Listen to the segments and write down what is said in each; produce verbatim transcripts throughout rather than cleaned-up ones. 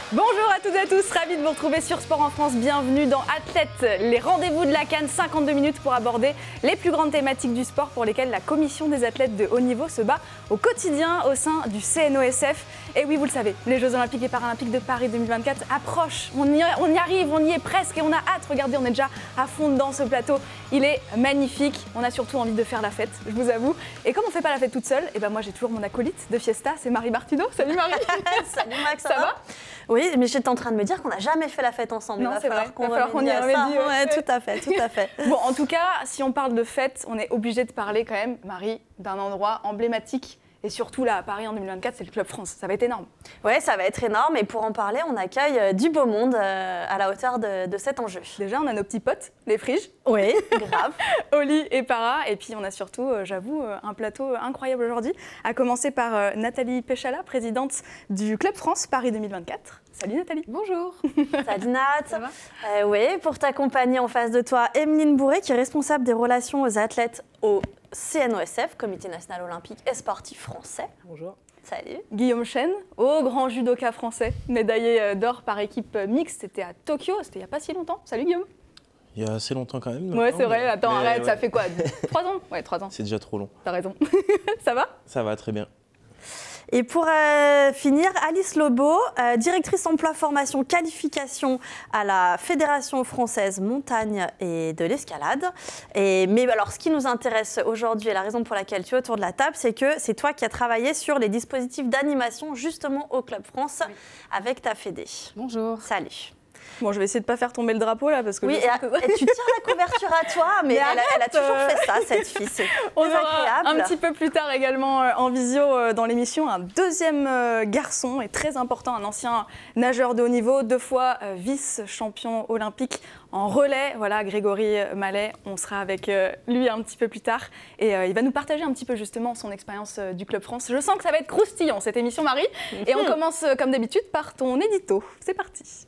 Bonjour à toutes et à tous, ravi de vous retrouver sur Sport en France. Bienvenue dans Athlète, les rendez-vous de la CAN, cinquante-deux minutes pour aborder les plus grandes thématiques du sport pour lesquelles la commission des athlètes de haut niveau se bat au quotidien au sein du C N O S F. Et oui, vous le savez, les Jeux Olympiques et Paralympiques de Paris deux mille vingt-quatre approchent. On y, on y arrive, on y est presque et on a hâte. Regardez, on est déjà à fond dans ce plateau. Il est magnifique. On a surtout envie de faire la fête, je vous avoue. Et comme on ne fait pas la fête toute seule, et ben moi j'ai toujours mon acolyte de Fiesta, c'est Marie Bartineau. Salut Marie. Salut Max, ça, ça va, va? Oui, mais j'étais en train de me dire qu'on n'a jamais fait la fête ensemble. Non, c'est vrai. Il va falloir qu'on y remédie. Ouais, ouais, tout à fait, tout à fait. Bon, en tout cas, si on parle de fête, on est obligé de parler quand même, Marie, d'un endroit emblématique. Et surtout là, à Paris en deux mille vingt-quatre, c'est le Club France. Ça va être énorme. Oui, ça va être énorme. Et pour en parler, on accueille euh, du beau monde euh, à la hauteur de, de cet enjeu. Déjà, on a nos petits potes, les friges. Oui, grave. Oli et Para. Et puis, on a surtout, euh, j'avoue, euh, un plateau incroyable aujourd'hui. À commencer par euh, Nathalie Péchala, présidente du Club France Paris deux mille vingt-quatre. Salut Nathalie. Bonjour. Salut Nat. Ça va euh, Oui, pour t'accompagner en face de toi, Emeline Bourré, qui est responsable des relations aux athlètes au C N O S F, Comité national olympique et sportif français. Bonjour. Salut. Guillaume Chen, au grand judoka français, médaillé d'or par équipe mixte. C'était à Tokyo, c'était il n'y a pas si longtemps. Salut Guillaume. Il y a assez longtemps quand même. Ouais, c'est vrai. Mais... Attends, mais arrête, ouais. ça fait quoi? Trois ans? Ouais, trois ans. C'est déjà trop long. T'as raison. Ça va? Ça va très bien. Et pour euh, finir, Alice Lobo, euh, directrice emploi formation qualification à la Fédération française montagne et de l'escalade. Et mais alors, ce qui nous intéresse aujourd'hui et la raison pour laquelle tu es autour de la table, c'est que c'est toi qui as travaillé sur les dispositifs d'animation justement au Club France oui. avec ta fédé. Bonjour. Salut. Bon, je vais essayer de ne pas faire tomber le drapeau là parce que. Oui, je et, sens que... et tu tires la couverture à toi, mais, mais elle, a, elle a toujours euh... fait ça, cette fille. C'est On très aura agréable. Un petit peu plus tard également euh, en visio euh, dans l'émission un deuxième euh, garçon et très important, un ancien nageur de haut niveau, deux fois euh, vice-champion olympique en relais. Voilà, Grégory Mallet, on sera avec euh, lui un petit peu plus tard et euh, il va nous partager un petit peu justement son expérience euh, du Club France. Je sens que ça va être croustillant cette émission, Marie. Et on commence euh, comme d'habitude par ton édito. C'est parti.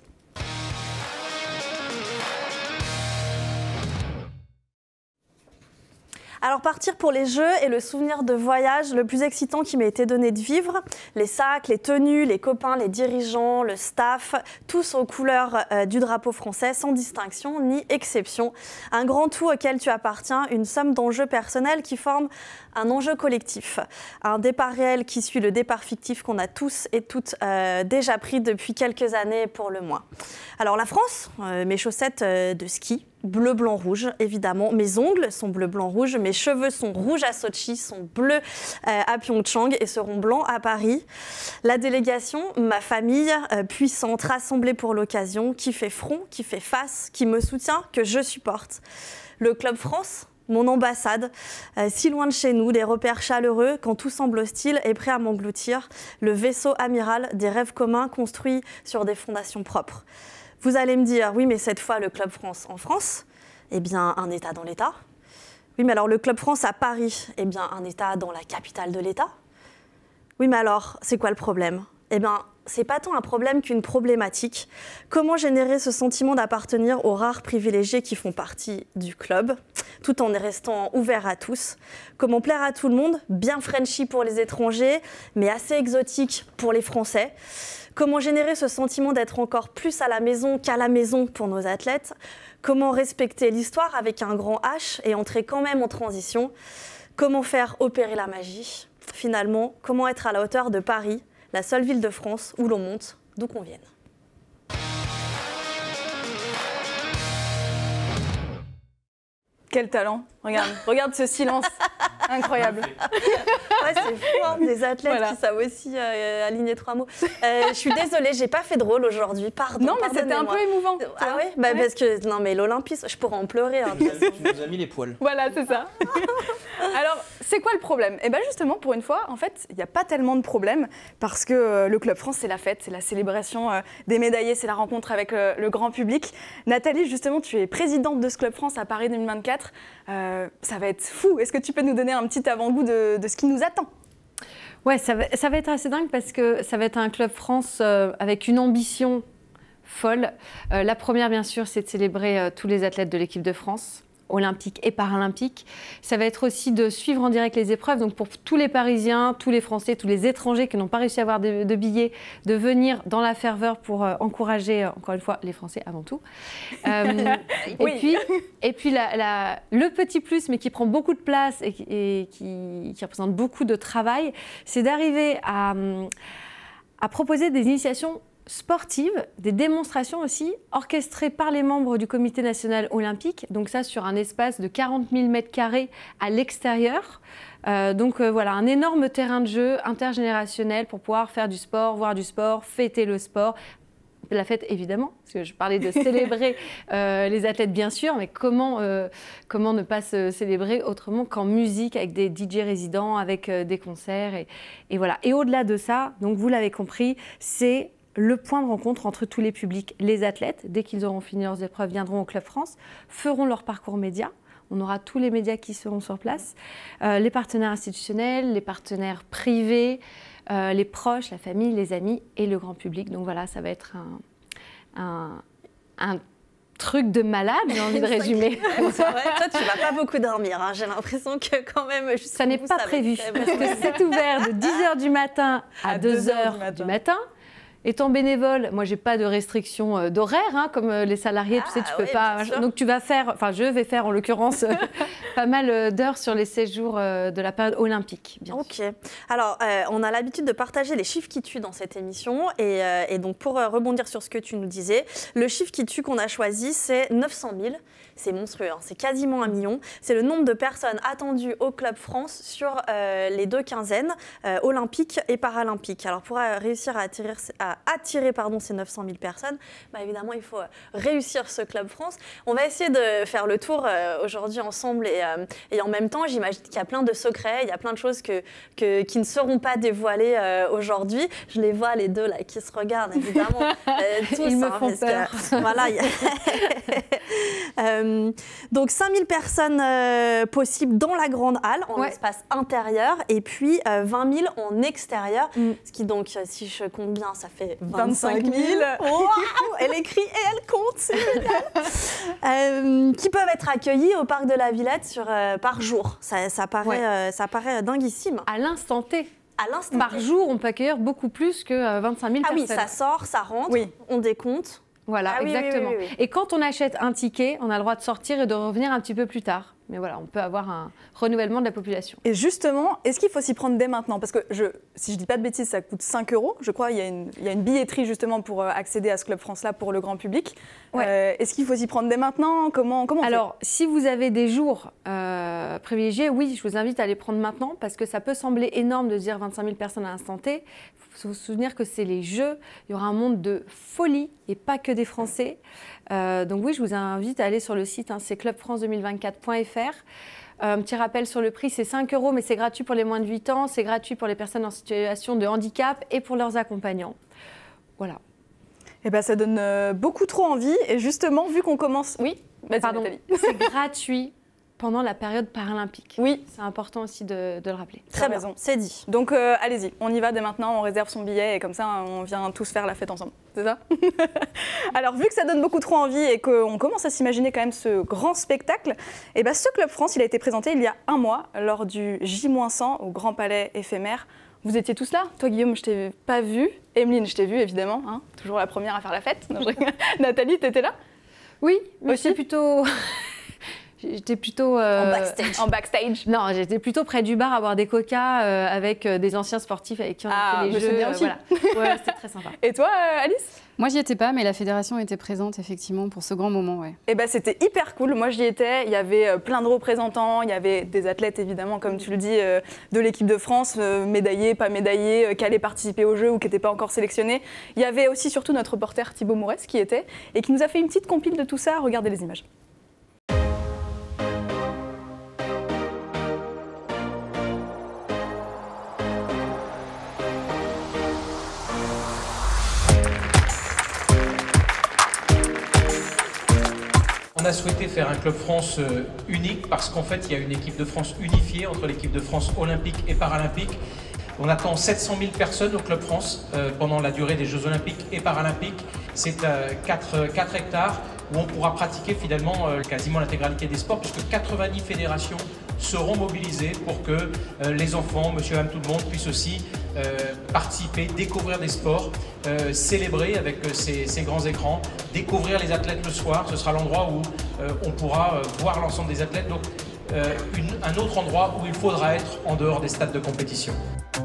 Alors partir pour les Jeux est le souvenir de voyage le plus excitant qui m'a été donné de vivre. Les sacs, les tenues, les copains, les dirigeants, le staff, tous aux couleurs euh, du drapeau français, sans distinction ni exception. Un grand tout auquel tu appartiens, une somme d'enjeux personnels qui forment un enjeu collectif. Un départ réel qui suit le départ fictif qu'on a tous et toutes euh, déjà pris depuis quelques années pour le moins. Alors la France, euh, mes chaussettes euh, de ski, bleu, blanc, rouge, évidemment. Mes ongles sont bleu, blanc, rouge. Mes cheveux sont rouges à Sochi, sont bleus euh, à Pyeongchang et seront blancs à Paris. La délégation, ma famille euh, puissante, rassemblée pour l'occasion, qui fait front, qui fait face, qui me soutient, que je supporte. Le Club France, mon ambassade, euh, si loin de chez nous, des repères chaleureux quand tout semble hostile et prêt à m'engloutir. Le vaisseau amiral des rêves communs construits sur des fondations propres. Vous allez me dire, oui, mais cette fois, le Club France en France, eh bien, un État dans l'État. Oui, mais alors, le Club France à Paris, eh bien, un État dans la capitale de l'État. Oui, mais alors, c'est quoi le problème? Eh bien, c'est pas tant un problème qu'une problématique. Comment générer ce sentiment d'appartenir aux rares privilégiés qui font partie du club, tout en restant ouvert à tous? Comment plaire à tout le monde, bien Frenchy pour les étrangers, mais assez exotique pour les Français? Comment générer ce sentiment d'être encore plus à la maison qu'à la maison pour nos athlètes? Comment respecter l'histoire avec un grand H et entrer quand même en transition? Comment faire opérer la magie? Finalement, comment être à la hauteur de Paris, la seule ville de France où l'on monte, d'où qu'on vienne? Quel talent! Regarde, regarde ce silence incroyable. Ouais, c'est fou, hein, des athlètes voilà. qui savent aussi euh, aligner trois mots. Euh, je suis désolée, j'ai pas fait de rôle aujourd'hui, pardon. Non, mais c'était un peu émouvant. Ah oui, bah, ouais. Parce que non, mais l'olympisme, je pourrais en pleurer. Hein, tu nous as mis les poils. Voilà, c'est ça. Alors, c'est quoi le problème? Eh bien justement, pour une fois, en fait, il n'y a pas tellement de problème parce que euh, le Club France, c'est la fête, c'est la célébration euh, des médaillés, c'est la rencontre avec le, le grand public. Nathalie, justement, tu es présidente de ce Club France à Paris deux mille vingt-quatre. Euh, ça va être fou. Est-ce que tu peux nous donner un petit avant-goût de, de ce qui nous attend? Ouais, ça va, ça va être assez dingue parce que ça va être un Club France euh, avec une ambition folle. Euh, la première, bien sûr, c'est de célébrer euh, tous les athlètes de l'équipe de France. olympiques et paralympiques. Ça va être aussi de suivre en direct les épreuves. Donc pour tous les Parisiens, tous les Français, tous les étrangers qui n'ont pas réussi à avoir de, de billets, de venir dans la ferveur pour euh, encourager, euh, encore une fois, les Français avant tout. Euh, oui. Et puis, et puis la, la, le petit plus, mais qui prend beaucoup de place et, et qui, qui représente beaucoup de travail, c'est d'arriver à, à proposer des initiations sportives, des démonstrations aussi, orchestrées par les membres du Comité national olympique, donc ça sur un espace de quarante mille mètres carrés à l'extérieur. Euh, donc euh, voilà, un énorme terrain de jeu intergénérationnel pour pouvoir faire du sport, voir du sport, fêter le sport. La fête, évidemment, parce que je parlais de célébrer euh, les athlètes, bien sûr, mais comment, euh, comment ne pas se célébrer autrement qu'en musique, avec des D J résidents, avec euh, des concerts, et, et voilà. Et au-delà de ça, donc vous l'avez compris, c'est le point de rencontre entre tous les publics. Les athlètes, dès qu'ils auront fini leurs épreuves, viendront au Club France, feront leur parcours média. On aura tous les médias qui seront sur place, euh, les partenaires institutionnels, les partenaires privés, euh, les proches, la famille, les amis et le grand public. Donc voilà, ça va être un, un, un truc de malade, j'ai envie de résumer. C'est vrai, toi tu vas pas beaucoup dormir, hein. J'ai l'impression que quand même... Ça n'est pas prévu, parce que c'est ouvert de dix heures du matin à, à deux heures du matin. Du matin. Étant bénévole, moi j'ai pas de restriction euh, d'horaire, hein, comme euh, les salariés, ah, tu sais, tu peux oui, pas. Donc tu vas faire, enfin je vais faire en l'occurrence euh, pas mal euh, d'heures sur les seize jours euh, de la période olympique. Bien ok. sûr. Alors euh, on a l'habitude de partager les chiffres qui tuent dans cette émission, et, euh, et donc pour euh, rebondir sur ce que tu nous disais, le chiffre qui tue qu'on a choisi, c'est neuf cent mille. C'est monstrueux, hein. C'est quasiment un million. C'est le nombre de personnes attendues au Club France sur euh, les deux quinzaines, euh, olympiques et paralympiques. Alors pour euh, réussir à attirer, à attirer pardon, ces neuf cent mille personnes, bah, évidemment il faut euh, réussir ce Club France. On va essayer de faire le tour euh, aujourd'hui ensemble, et, euh, et en même temps j'imagine qu'il y a plein de secrets, il y a plein de choses que, que, qui ne seront pas dévoilées euh, aujourd'hui. Je les vois les deux là qui se regardent évidemment. Euh, tous, Ils me hein, font peur. Que, voilà, y a... euh, donc cinq mille personnes euh, possibles dans la grande halle, en ouais. espace intérieur, et puis euh, vingt mille en extérieur, mm. ce qui donc, si je compte bien, ça fait vingt-cinq mille. Wow, elle écrit et elle compte, c'est génial. euh, qui peuvent être accueillis au parc de la Villette sur, euh, par jour. Ça, ça, paraît, ouais. euh, ça paraît dinguissime. À l'instant T. À l'instant Par T. jour, on peut accueillir beaucoup plus que vingt-cinq mille ah personnes. Ah oui, ça sort, ça rentre, oui. on décompte. Voilà, ah, exactement. Oui, oui, oui, oui. Et quand on achète un ticket, on a le droit de sortir et de revenir un petit peu plus tard. Mais voilà, on peut avoir un renouvellement de la population. Et justement, est-ce qu'il faut s'y prendre dès maintenant? Parce que, je, si je ne dis pas de bêtises, ça coûte cinq euros. Je crois qu'il y a une, il y a une billetterie justement pour accéder à ce Club France-là pour le grand public. Ouais. Euh, est-ce qu'il faut s'y prendre dès maintenant? Comment, comment on Alors, fait? Si vous avez des jours euh, privilégiés, oui, je vous invite à les prendre maintenant, parce que ça peut sembler énorme de dire vingt-cinq mille personnes à l'instant T. Il faut se souvenir que c'est les Jeux. Il y aura un monde de folie et pas que des Français. Euh, donc oui, je vous invite à aller sur le site, hein, c'est club france deux mille vingt-quatre point f r. Euh, un petit rappel sur le prix, c'est cinq euros, mais c'est gratuit pour les moins de huit ans, c'est gratuit pour les personnes en situation de handicap et pour leurs accompagnants. Voilà. Eh ben, ça donne euh, beaucoup trop envie, et justement, vu qu'on commence... Oui, pardon, c'est gratuit pendant la période paralympique. Oui. C'est important aussi de, de le rappeler. Très bien, raison. C'est dit. Donc euh, allez-y, on y va dès maintenant, on réserve son billet et comme ça on vient tous faire la fête ensemble. C'est ça? Alors vu que ça donne beaucoup trop envie et qu'on commence à s'imaginer quand même ce grand spectacle, eh ben, ce Club France il a été présenté il y a un mois lors du J cent au Grand Palais éphémère. Vous étiez tous là? Toi Guillaume, je t'ai pas vu. Emeline, je t'ai vu évidemment, hein, toujours la première à faire la fête. Nathalie, t'étais là? Oui, mais c'est plutôt... J'étais plutôt... Euh, en backstage. En backstage. Non, j'étais plutôt près du bar à boire des coca euh, avec euh, des anciens sportifs avec qui on ah, a fait les jeux. Bien euh, aussi. Voilà. Ouais, c'était très sympa. Et toi, euh, Alice? Moi, j'y étais pas, mais la fédération était présente effectivement pour ce grand moment. Ouais. Et ben, c'était hyper cool. Moi, j'y étais. Il y avait plein de représentants. Il y avait des athlètes, évidemment, comme tu le dis, euh, de l'équipe de France, euh, médaillés, pas médaillés, euh, qui allaient participer aux Jeux ou qui n'étaient pas encore sélectionnés. Il y avait aussi surtout notre reporter Thibaut Mourès qui était et qui nous a fait une petite compile de tout ça. Regardez les images. On a souhaité faire un Club France unique parce qu'en fait, il y a une équipe de France unifiée entre l'équipe de France olympique et paralympique. On attend sept cent mille personnes au Club France euh, pendant la durée des Jeux olympiques et paralympiques. C'est euh, quatre hectares où on pourra pratiquer finalement euh, quasiment l'intégralité des sports, puisque quatre-vingt-dix fédérations seront mobilisées pour que euh, les enfants, monsieur, madame, tout le monde, puissent aussi euh, participer, découvrir des sports, euh, célébrer avec euh, ces, ces grands écrans, découvrir les athlètes le soir. Ce sera l'endroit où euh, on pourra euh, voir l'ensemble des athlètes. Donc, euh, une, un autre endroit où il faudra être en dehors des stades de compétition.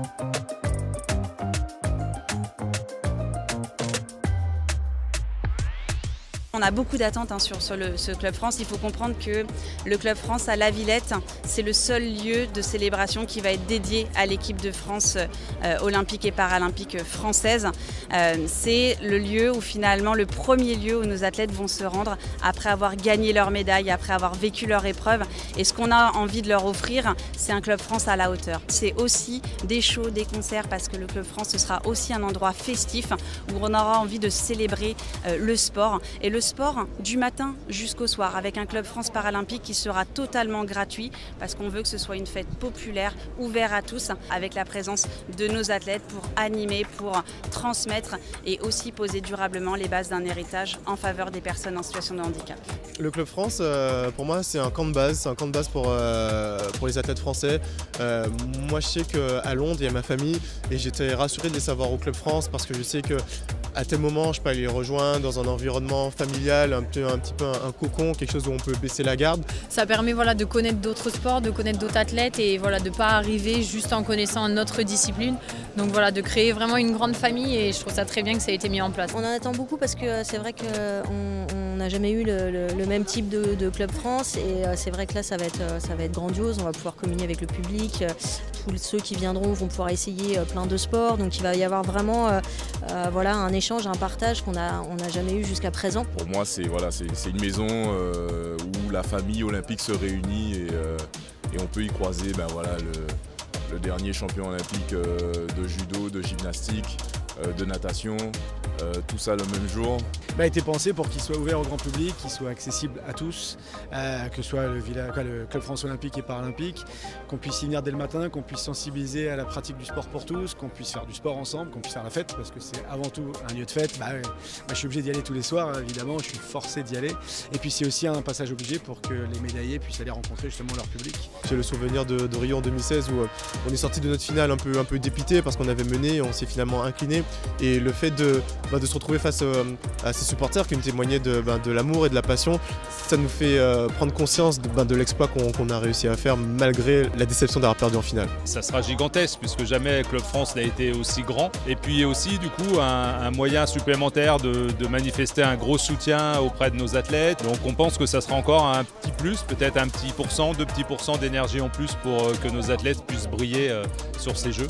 On a beaucoup d'attentes hein, sur, sur le, ce Club France. Il faut comprendre que le Club France à La Villette, c'est le seul lieu de célébration qui va être dédié à l'équipe de France euh, olympique et paralympique française. Euh, c'est le lieu où finalement, le premier lieu où nos athlètes vont se rendre après avoir gagné leur médaille, après avoir vécu leur épreuve. Et ce qu'on a envie de leur offrir, c'est un Club France à la hauteur. C'est aussi des shows, des concerts, parce que le Club France, ce sera aussi un endroit festif où on aura envie de célébrer euh, le sport. Et le sport du matin jusqu'au soir, avec un Club France paralympique qui sera totalement gratuit, parce qu'on veut que ce soit une fête populaire, ouverte à tous, avec la présence de nos athlètes pour animer, pour transmettre et aussi poser durablement les bases d'un héritage en faveur des personnes en situation de handicap. Le Club France, euh, pour moi, c'est un camp de base, c'est un camp de base pour, euh, pour les athlètes français. Euh, moi, je sais qu'à Londres, il y a ma famille et j'étais rassuré de les savoir au Club France, parce que je sais que à tel moment, je peux aller les rejoindre dans un environnement familial, un petit, un petit peu un, un cocon, quelque chose où on peut baisser la garde. Ça permet voilà, de connaître d'autres sports, de connaître d'autres athlètes et voilà, de ne pas arriver juste en connaissant notre discipline. Donc voilà, de créer vraiment une grande famille, et je trouve ça très bien que ça ait été mis en place. On en attend beaucoup parce que c'est vrai qu'on n'a jamais eu le, le, le même type de, de Club France, et c'est vrai que là ça va, être, ça va être grandiose. On va pouvoir communier avec le public, tous ceux qui viendront vont pouvoir essayer plein de sports, donc il va y avoir vraiment euh, euh, voilà, un échange, un partage qu'on n'a on n'a jamais eu jusqu'à présent. Pour moi, c'est voilà, c'est une maison euh, où la famille olympique se réunit, et, euh, et on peut y croiser ben, voilà, le, le dernier champion olympique euh, de judo, de gymnastique, euh, de natation, euh, tout ça le même jour. Il a été pensé pour qu'il soit ouvert au grand public, qu'il soit accessible à tous, euh, que ce soit le, quoi, le Club France olympique et paralympique, qu'on puisse y venir dès le matin, qu'on puisse sensibiliser à la pratique du sport pour tous, qu'on puisse faire du sport ensemble, qu'on puisse faire la fête, parce que c'est avant tout un lieu de fête. Bah, ouais, moi, je suis obligé d'y aller tous les soirs, évidemment, je suis forcé d'y aller. Et puis c'est aussi un passage obligé pour que les médaillés puissent aller rencontrer justement leur public. J'ai le souvenir de, de Rio en deux mille seize où on est sorti de notre finale un peu, un peu dépité parce qu'on avait mené, on s'est finalement incliné. Et le fait de, bah, de se retrouver face à ces supporters qui nous témoignaient de, bah, de l'amour et de la passion, ça nous fait euh, prendre conscience de, bah, de l'exploit qu'on qu'on a réussi à faire malgré la déception d'avoir perdu en finale. Ça sera gigantesque puisque jamais Club France n'a été aussi grand. Et puis aussi du coup un, un moyen supplémentaire de, de manifester un gros soutien auprès de nos athlètes. Donc on pense que ça sera encore un petit plus, peut-être un petit pourcent, deux petits pourcents d'énergie en plus pour euh, que nos athlètes puissent briller euh, sur ces Jeux.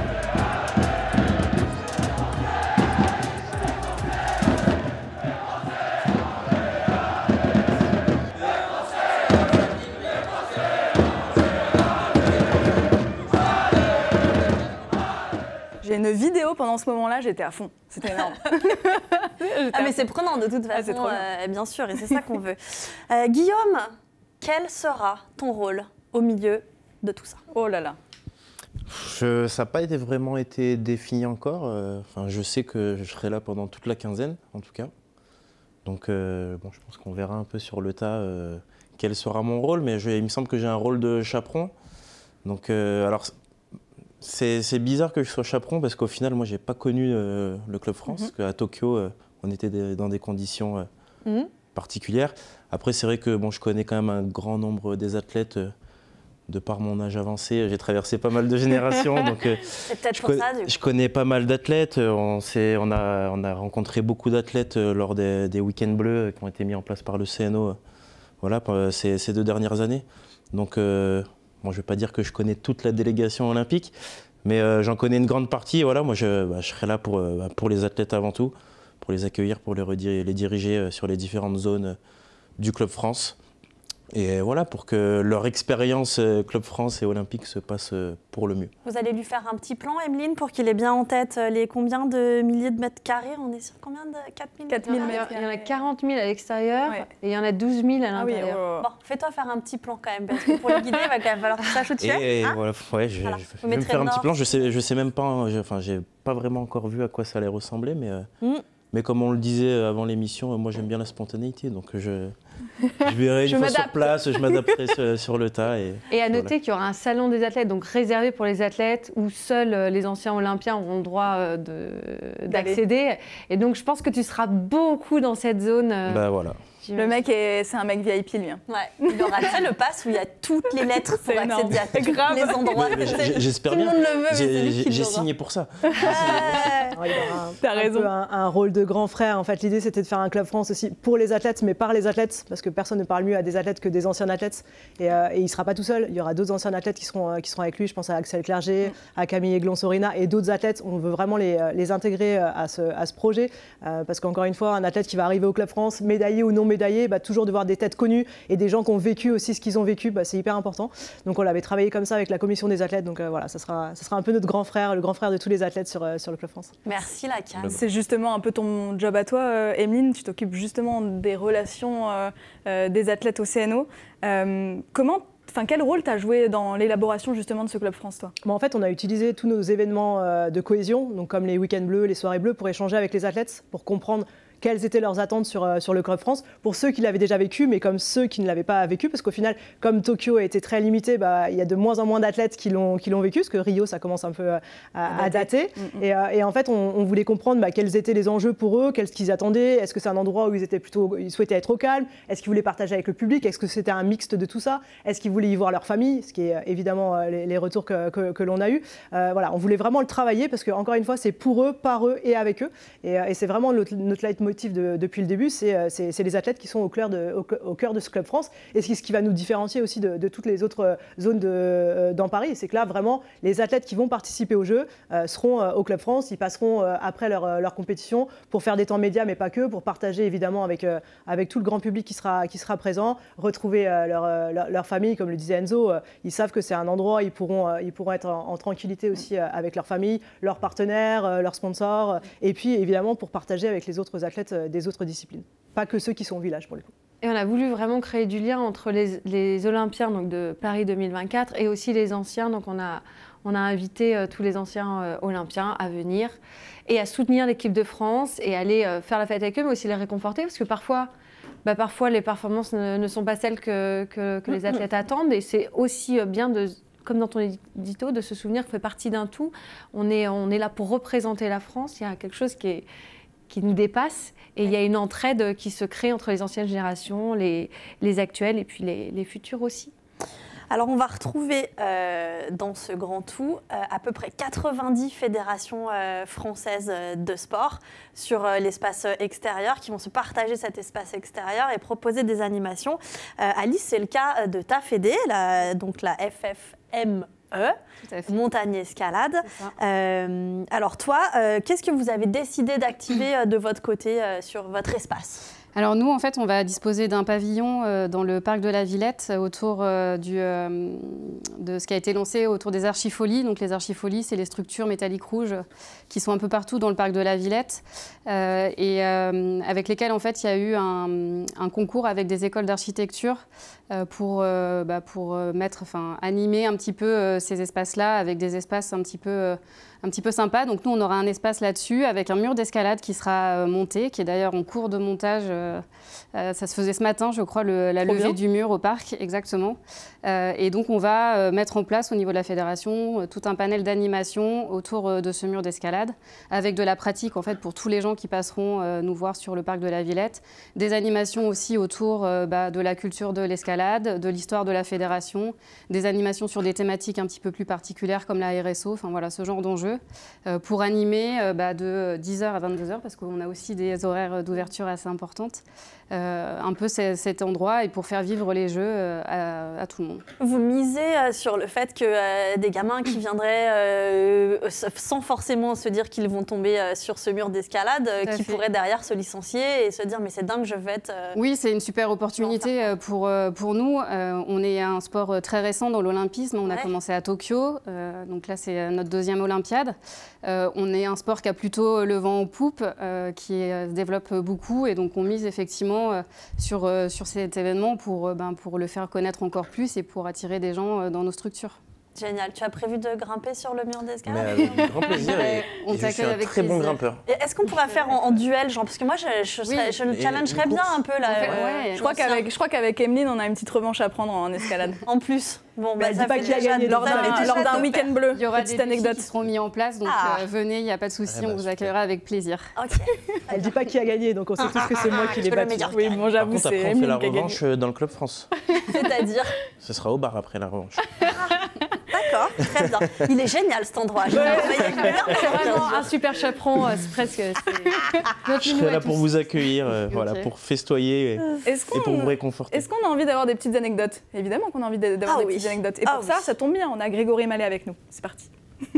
J'ai une vidéo pendant ce moment-là, j'étais à fond. C'était énorme. Ah mais c'est prenant de toute façon, ah, euh, bien sûr, et c'est ça qu'on veut. Euh, Guillaume, quel sera ton rôle au milieu de tout ça? Oh là là. Je, ça n'a pas été vraiment été défini encore. Euh, enfin, je sais que je serai là pendant toute la quinzaine, en tout cas. Donc, euh, bon, je pense qu'on verra un peu sur le tas euh, quel sera mon rôle. Mais je, il me semble que j'ai un rôle de chaperon. Donc, euh, alors, c'est bizarre que je sois chaperon parce qu'au final, moi, j'ai pas connu euh, le Club France. Mm-hmm. Parce qu'à Tokyo, euh, on était des, dans des conditions euh, mm-hmm. particulières. Après, c'est vrai que bon, je connais quand même un grand nombre des athlètes. Euh, De par mon âge avancé, j'ai traversé pas mal de générations, donc euh, je, con ça, je connais pas mal d'athlètes. On, on, a, on a rencontré beaucoup d'athlètes euh, lors des, des week-ends bleus qui ont été mis en place par le C N O euh, voilà, ces, ces deux dernières années. Donc, euh, bon, je ne vais pas dire que je connais toute la délégation olympique, mais euh, j'en connais une grande partie. Voilà, moi, je, bah, je serai là pour, euh, pour les athlètes avant tout, pour les accueillir, pour les, les diriger euh, sur les différentes zones euh, du Club France. Et voilà, pour que leur expérience Club France et olympique se passe pour le mieux. Vous allez lui faire un petit plan, Emeline, pour qu'il ait bien en tête les combien de milliers de mètres carrés? On est sur combien de quatre mille quatre mille mètres carrés. Il y en a quarante mille à l'extérieur, ouais. Et il y en a douze mille à l'intérieur. Ah oui, oh. Bon, fais-toi faire un petit plan quand même, parce que pour les guider, il va quand même falloir que tu saches où tu es. Et hein voilà, ouais, je, voilà. je, je vais me faire un petit plan. Je sais, je sais même pas, je, enfin, j'ai pas vraiment encore vu à quoi ça allait ressembler, mais, euh, mm. Mais comme on le disait avant l'émission, moi j'aime bien la spontanéité, donc je, je verrai une fois sur place, je m'adapterai sur, sur le tas. Et, et à noter voilà. qu'il y aura un salon des athlètes, donc réservé pour les athlètes, où seuls les anciens olympiens auront le droit d'accéder. Et donc je pense que tu seras beaucoup dans cette zone. Bah voilà. Le mec, c'est un mec V I P, lui. Hein. Ouais. Il aura fait le pass où il y a toutes les lettres pour accéder à tous les endroits. J'espère bien. J'ai signé pour ça. T'as raison. Un, un rôle de grand frère. En fait, l'idée, c'était de faire un club France aussi pour les athlètes, mais par les athlètes, parce que personne ne parle mieux à des athlètes que des anciens athlètes. Et, euh, et il ne sera pas tout seul. Il y aura d'autres anciens athlètes qui seront, euh, qui seront avec lui. Je pense à Axel Clerget, mmh. à Camille Aiglon-Sorina et d'autres athlètes. On veut vraiment les, les intégrer à ce, à ce projet. Euh, parce qu'encore une fois, un athlète qui va arriver au club France, médaillé ou non médaillé, bah, toujours de voir des têtes connues et des gens qui ont vécu aussi ce qu'ils ont vécu, bah, c'est hyper important. Donc on l'avait travaillé comme ça avec la commission des athlètes. Donc euh, voilà, ça sera, ça sera un peu notre grand frère, le grand frère de tous les athlètes sur, euh, sur le club France. Merci la Cannes. C'est justement un peu ton job à toi, euh, Emeline. Tu t'occupes justement des relations euh, euh, des athlètes au C N O. Euh, comment Enfin, quel rôle tu as joué dans l'élaboration justement de ce Club France, toi? Bon, en fait, on a utilisé tous nos événements euh, de cohésion, donc comme les week-ends bleus, les soirées bleues, pour échanger avec les athlètes, pour comprendre quelles étaient leurs attentes sur, euh, sur le Club France, pour ceux qui l'avaient déjà vécu, mais comme ceux qui ne l'avaient pas vécu, parce qu'au final, comme Tokyo a été très limité, bah, il y a de moins en moins d'athlètes qui l'ont qui l'ont vécu, parce que Rio, ça commence un peu à, à, à dater. Mm-hmm. et, euh, et en fait, on, on voulait comprendre bah, quels étaient les enjeux pour eux, qu'est-ce qu'ils attendaient, est-ce que c'est un endroit où ils, étaient plutôt, ils souhaitaient être au calme, est-ce qu'ils voulaient partager avec le public, est-ce que c'était un mixte de tout ça, est-ce qu'ils voulaient y voir leur famille, ce qui est évidemment les, les retours que, que, que l'on a eus. Euh, voilà, on voulait vraiment le travailler, parce qu'encore une fois, c'est pour eux, par eux et avec eux. Et, et c'est vraiment notre, notre leitmotiv de, depuis le début, c'est, c'est, c'est les athlètes qui sont au cœur, de, au, au cœur de ce Club France, et ce qui, ce qui va nous différencier aussi de, de toutes les autres zones de, dans Paris, c'est que là, vraiment, les athlètes qui vont participer aux Jeux euh, seront euh, au Club France, ils passeront euh, après leur, leur compétition pour faire des temps médias, mais pas que, pour partager évidemment avec, euh, avec tout le grand public qui sera, qui sera présent, retrouver euh, leur, leur, leur famille, comme le disait Enzo, euh, ils savent que c'est un endroit où ils pourront, euh, ils pourront être en, en tranquillité aussi euh, avec leur famille, leurs partenaires, euh, leurs sponsors, euh, et puis évidemment pour partager avec les autres athlètes euh, des autres disciplines. Pas que ceux qui sont au village pour le coup. Et on a voulu vraiment créer du lien entre les, les Olympiens donc de Paris deux mille vingt-quatre et aussi les anciens. Donc on a, on a invité euh, tous les anciens euh, Olympiens à venir et à soutenir l'équipe de France et aller euh, faire la fête avec eux, mais aussi les réconforter, parce que parfois, bah, parfois les performances ne, ne sont pas celles que, que, que les athlètes attendent. Et c'est aussi bien de, comme dans ton édito, de se souvenir qu'on fait partie d'un tout. On est, on est là pour représenter la France. Il y a quelque chose qui est... qui nous dépasse, et il y a une entraide qui se crée entre les anciennes générations, les, les actuelles et puis les, les futures aussi. Alors on va retrouver euh, dans ce grand tout euh, à peu près quatre-vingt-dix fédérations euh, françaises de sport sur euh, l'espace extérieur qui vont se partager cet espace extérieur et proposer des animations. Euh, Alice, c'est le cas de ta fédé, la, donc la F F M E, montagne escalade. Euh, alors toi, euh, qu'est-ce que vous avez décidé d'activer euh, de votre côté euh, sur votre espace ? Alors nous, en fait, on va disposer d'un pavillon euh, dans le parc de la Villette autour euh, du, euh, de ce qui a été lancé autour des archifolies. Donc les archifolies, c'est les structures métalliques rouges qui sont un peu partout dans le parc de la Villette euh, et euh, avec lesquelles, en fait, il y a eu un, un concours avec des écoles d'architecture euh, pour, euh, bah, pour mettre, enfin, animer un petit peu euh, ces espaces-là avec des espaces un petit peu... Euh, un petit peu sympa. Donc nous, on aura un espace là-dessus avec un mur d'escalade qui sera euh, monté, qui est d'ailleurs en cours de montage. Euh, euh, ça se faisait ce matin, je crois, le, la Trop levée bien. du mur au parc, exactement. Euh, et donc, on va euh, mettre en place au niveau de la fédération euh, tout un panel d'animation autour euh, de ce mur d'escalade, avec de la pratique, en fait, pour tous les gens qui passeront euh, nous voir sur le parc de la Villette. Des animations aussi autour euh, bah, de la culture de l'escalade, de l'histoire de la fédération, des animations sur des thématiques un petit peu plus particulières comme la R S O, enfin voilà, ce genre d'enjeux. Euh, pour animer euh, bah, de dix heures à vingt-deux heures, parce qu'on a aussi des horaires d'ouverture assez importantes, euh, un peu cet endroit, et pour faire vivre les jeux euh, à, à tout le monde. Vous misez euh, sur le fait que euh, des gamins qui viendraient euh, sans forcément se dire qu'ils vont tomber euh, sur ce mur d'escalade, euh, qui fait. pourraient derrière se licencier et se dire mais c'est dingue, je vais être... Euh... Oui, c'est une super opportunité pour, pour nous. Euh, on est un sport très récent dans l'olympisme, on ouais. a commencé à Tokyo, euh, donc là c'est notre deuxième Olympiade. Euh, on est un sport qui a plutôt le vent en poupe, euh, qui euh, se développe beaucoup, et donc on mise effectivement euh, sur, euh, sur cet événement pour, euh, ben, pour le faire connaître encore plus et pour attirer des gens euh, dans nos structures. Génial. Tu as prévu de grimper sur le mur d'escalade? Mais avec grand plaisir. Et, On et je suis t'accueille un avec très bon plaisir. grimpeur. Et Est-ce qu'on pourrait faire en, en duel, genre, parce que moi, je, je, Oui. serais- je le Et challengerais une bien course. un peu là. En fait, euh, ouais. Je crois qu'avec, je crois qu'avec Emeline, on a une petite revanche à prendre en escalade. En plus. Bon, Mais elle ça dit pas fait qui a déjà gagné deux- lors ça fait d'un, déjà lors d'un deux week-end bleu. Il y aura Petite des anecdote. défis qui seront mis en place, donc Ah. euh, venez, il n'y a pas de souci, Eh ben, on vous super. accueillera avec plaisir. Ok. Elle dit pas qui a gagné, donc on sait tous que c'est moi qui l'ai que le battu. meilleur Oui, bon, Par j'avoue, contre, c'est après, on fait Emeline la qui a gagné. revanche euh, dans le Club France. C'est-à-dire. Ce sera au bar après la revanche. D'accord, très bien. Il est génial cet endroit. J'ai Ouais, envoyé une heure, C'est bien vraiment sûr. un super chaperon, euh, c'est presque. c'est notre Je nounou serai à là pour tous. vous accueillir, euh, voilà, pour festoyer et, Est-ce et pour vous qu'on réconforter. est-ce qu'on a envie d'avoir des petites anecdotes? Évidemment qu'on a envie d'avoir Ah des oui. petites anecdotes. Et Ah pour oui. ça, ça tombe bien, on a Grégory Mallet avec nous. C'est parti.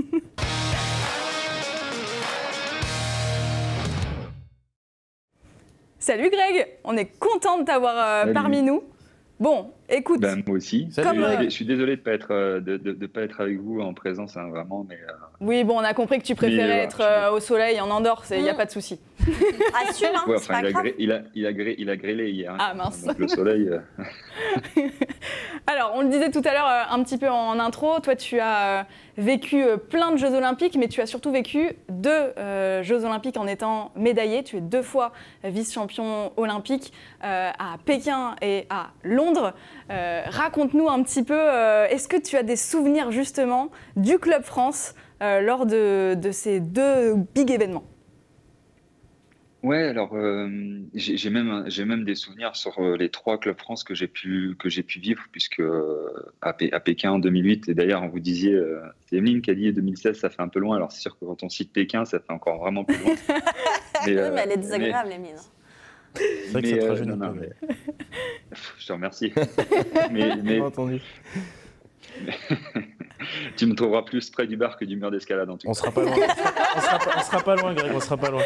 Salut Greg, on est content de t'avoir euh, Salut. parmi nous. Bon, écoute, Ben, moi aussi. Salut, Comme, Greg. euh, Je suis désolé de ne pas, être, euh, de, de, de pas être avec vous en présence, hein, vraiment, mais euh, oui, bon, on a compris que tu préférais Mais, euh, être euh, au soleil en Andorre, il n'y a Mm. pas de souci. Assume, hein, ouais, c'est enfin, pas il, a grave. gré- il, a, il, a gré- il a grêlé hier. hein. Ah, mince. Donc le soleil. euh, Alors, on le disait tout à l'heure euh, un petit peu en intro, toi tu as euh, vécu euh, plein de Jeux Olympiques, mais tu as surtout vécu deux euh, Jeux Olympiques en étant médaillé. Tu es deux fois vice-champion olympique euh, à Pékin et à Londres. Euh, Raconte-nous un petit peu, euh, est-ce que tu as des souvenirs justement du Club France euh, lors de, de ces deux big événements? Ouais, alors euh, j'ai j'ai même, j'ai même des souvenirs sur euh, les trois clubs France que j'ai pu, que j'ai pu vivre, puisque euh, à, P- à Pékin en deux mille huit, et d'ailleurs, on vous disiez, euh, c'est Emeline qui a dit deux mille seize, ça fait un peu loin. Alors c'est sûr que quand on cite Pékin, ça fait encore vraiment plus loin. Oui, euh, mais elle est désagréable, les mines. C'est vrai que mais, ça te euh, rajeunit non, pas. non, mais- Je te remercie. mais, mais Bien entendu. tu me trouveras plus près du bar que du mur d'escalade en tout cas. On sera pas loin. On sera pas, on sera pas loin, Greg, on sera pas loin.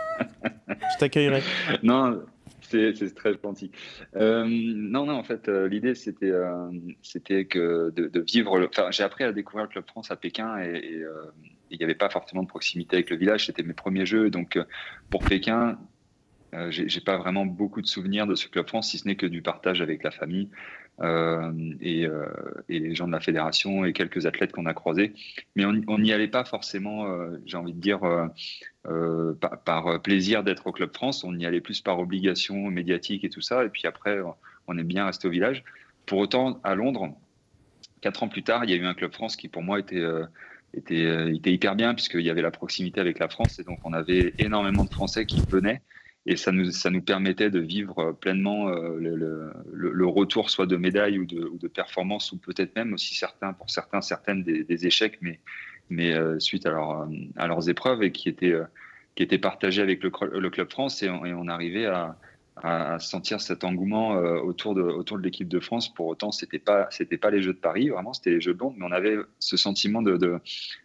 Je t'accueillerai. Non, c'est c'est très gentil. Euh, non, non, en fait, euh, l'idée, c'était euh, c'était que de, de vivre... le- Enfin, j'ai appris à découvrir le Club France à Pékin et et, euh, il n'y avait pas forcément de proximité avec le village. C'était mes premiers jeux. Donc, euh, pour Pékin, euh, j'ai j'ai pas vraiment beaucoup de souvenirs de ce Club France, si ce n'est que du partage avec la famille euh, et, euh, et les gens de la fédération et quelques athlètes qu'on a croisés. Mais on n'y allait pas forcément, euh, j'ai envie de dire... euh, Euh, par, par plaisir d'être au Club France, on y allait plus par obligation médiatique et tout ça, et puis après on est bien resté au village. Pour autant, à Londres, quatre ans plus tard, il y a eu un Club France qui pour moi était, euh, était, euh, était hyper bien, puisqu'il y avait la proximité avec la France, et donc on avait énormément de Français qui venaient, et ça nous, ça nous permettait de vivre pleinement euh, le, le, le retour soit de médailles ou de, ou de performances, ou peut-être même aussi certains, pour certains, certaines des, des échecs, mais mais euh, suite à, leur, à leurs épreuves, et qui étaient, euh, qui étaient partagées avec le, le Club France, et on, et on arrivait à, à sentir cet engouement euh, autour de, autour de l'équipe de France. Pour autant, c'était pas, c'était pas les Jeux de Paris, vraiment, c'était les Jeux de Londres, mais on avait ce sentiment de, de,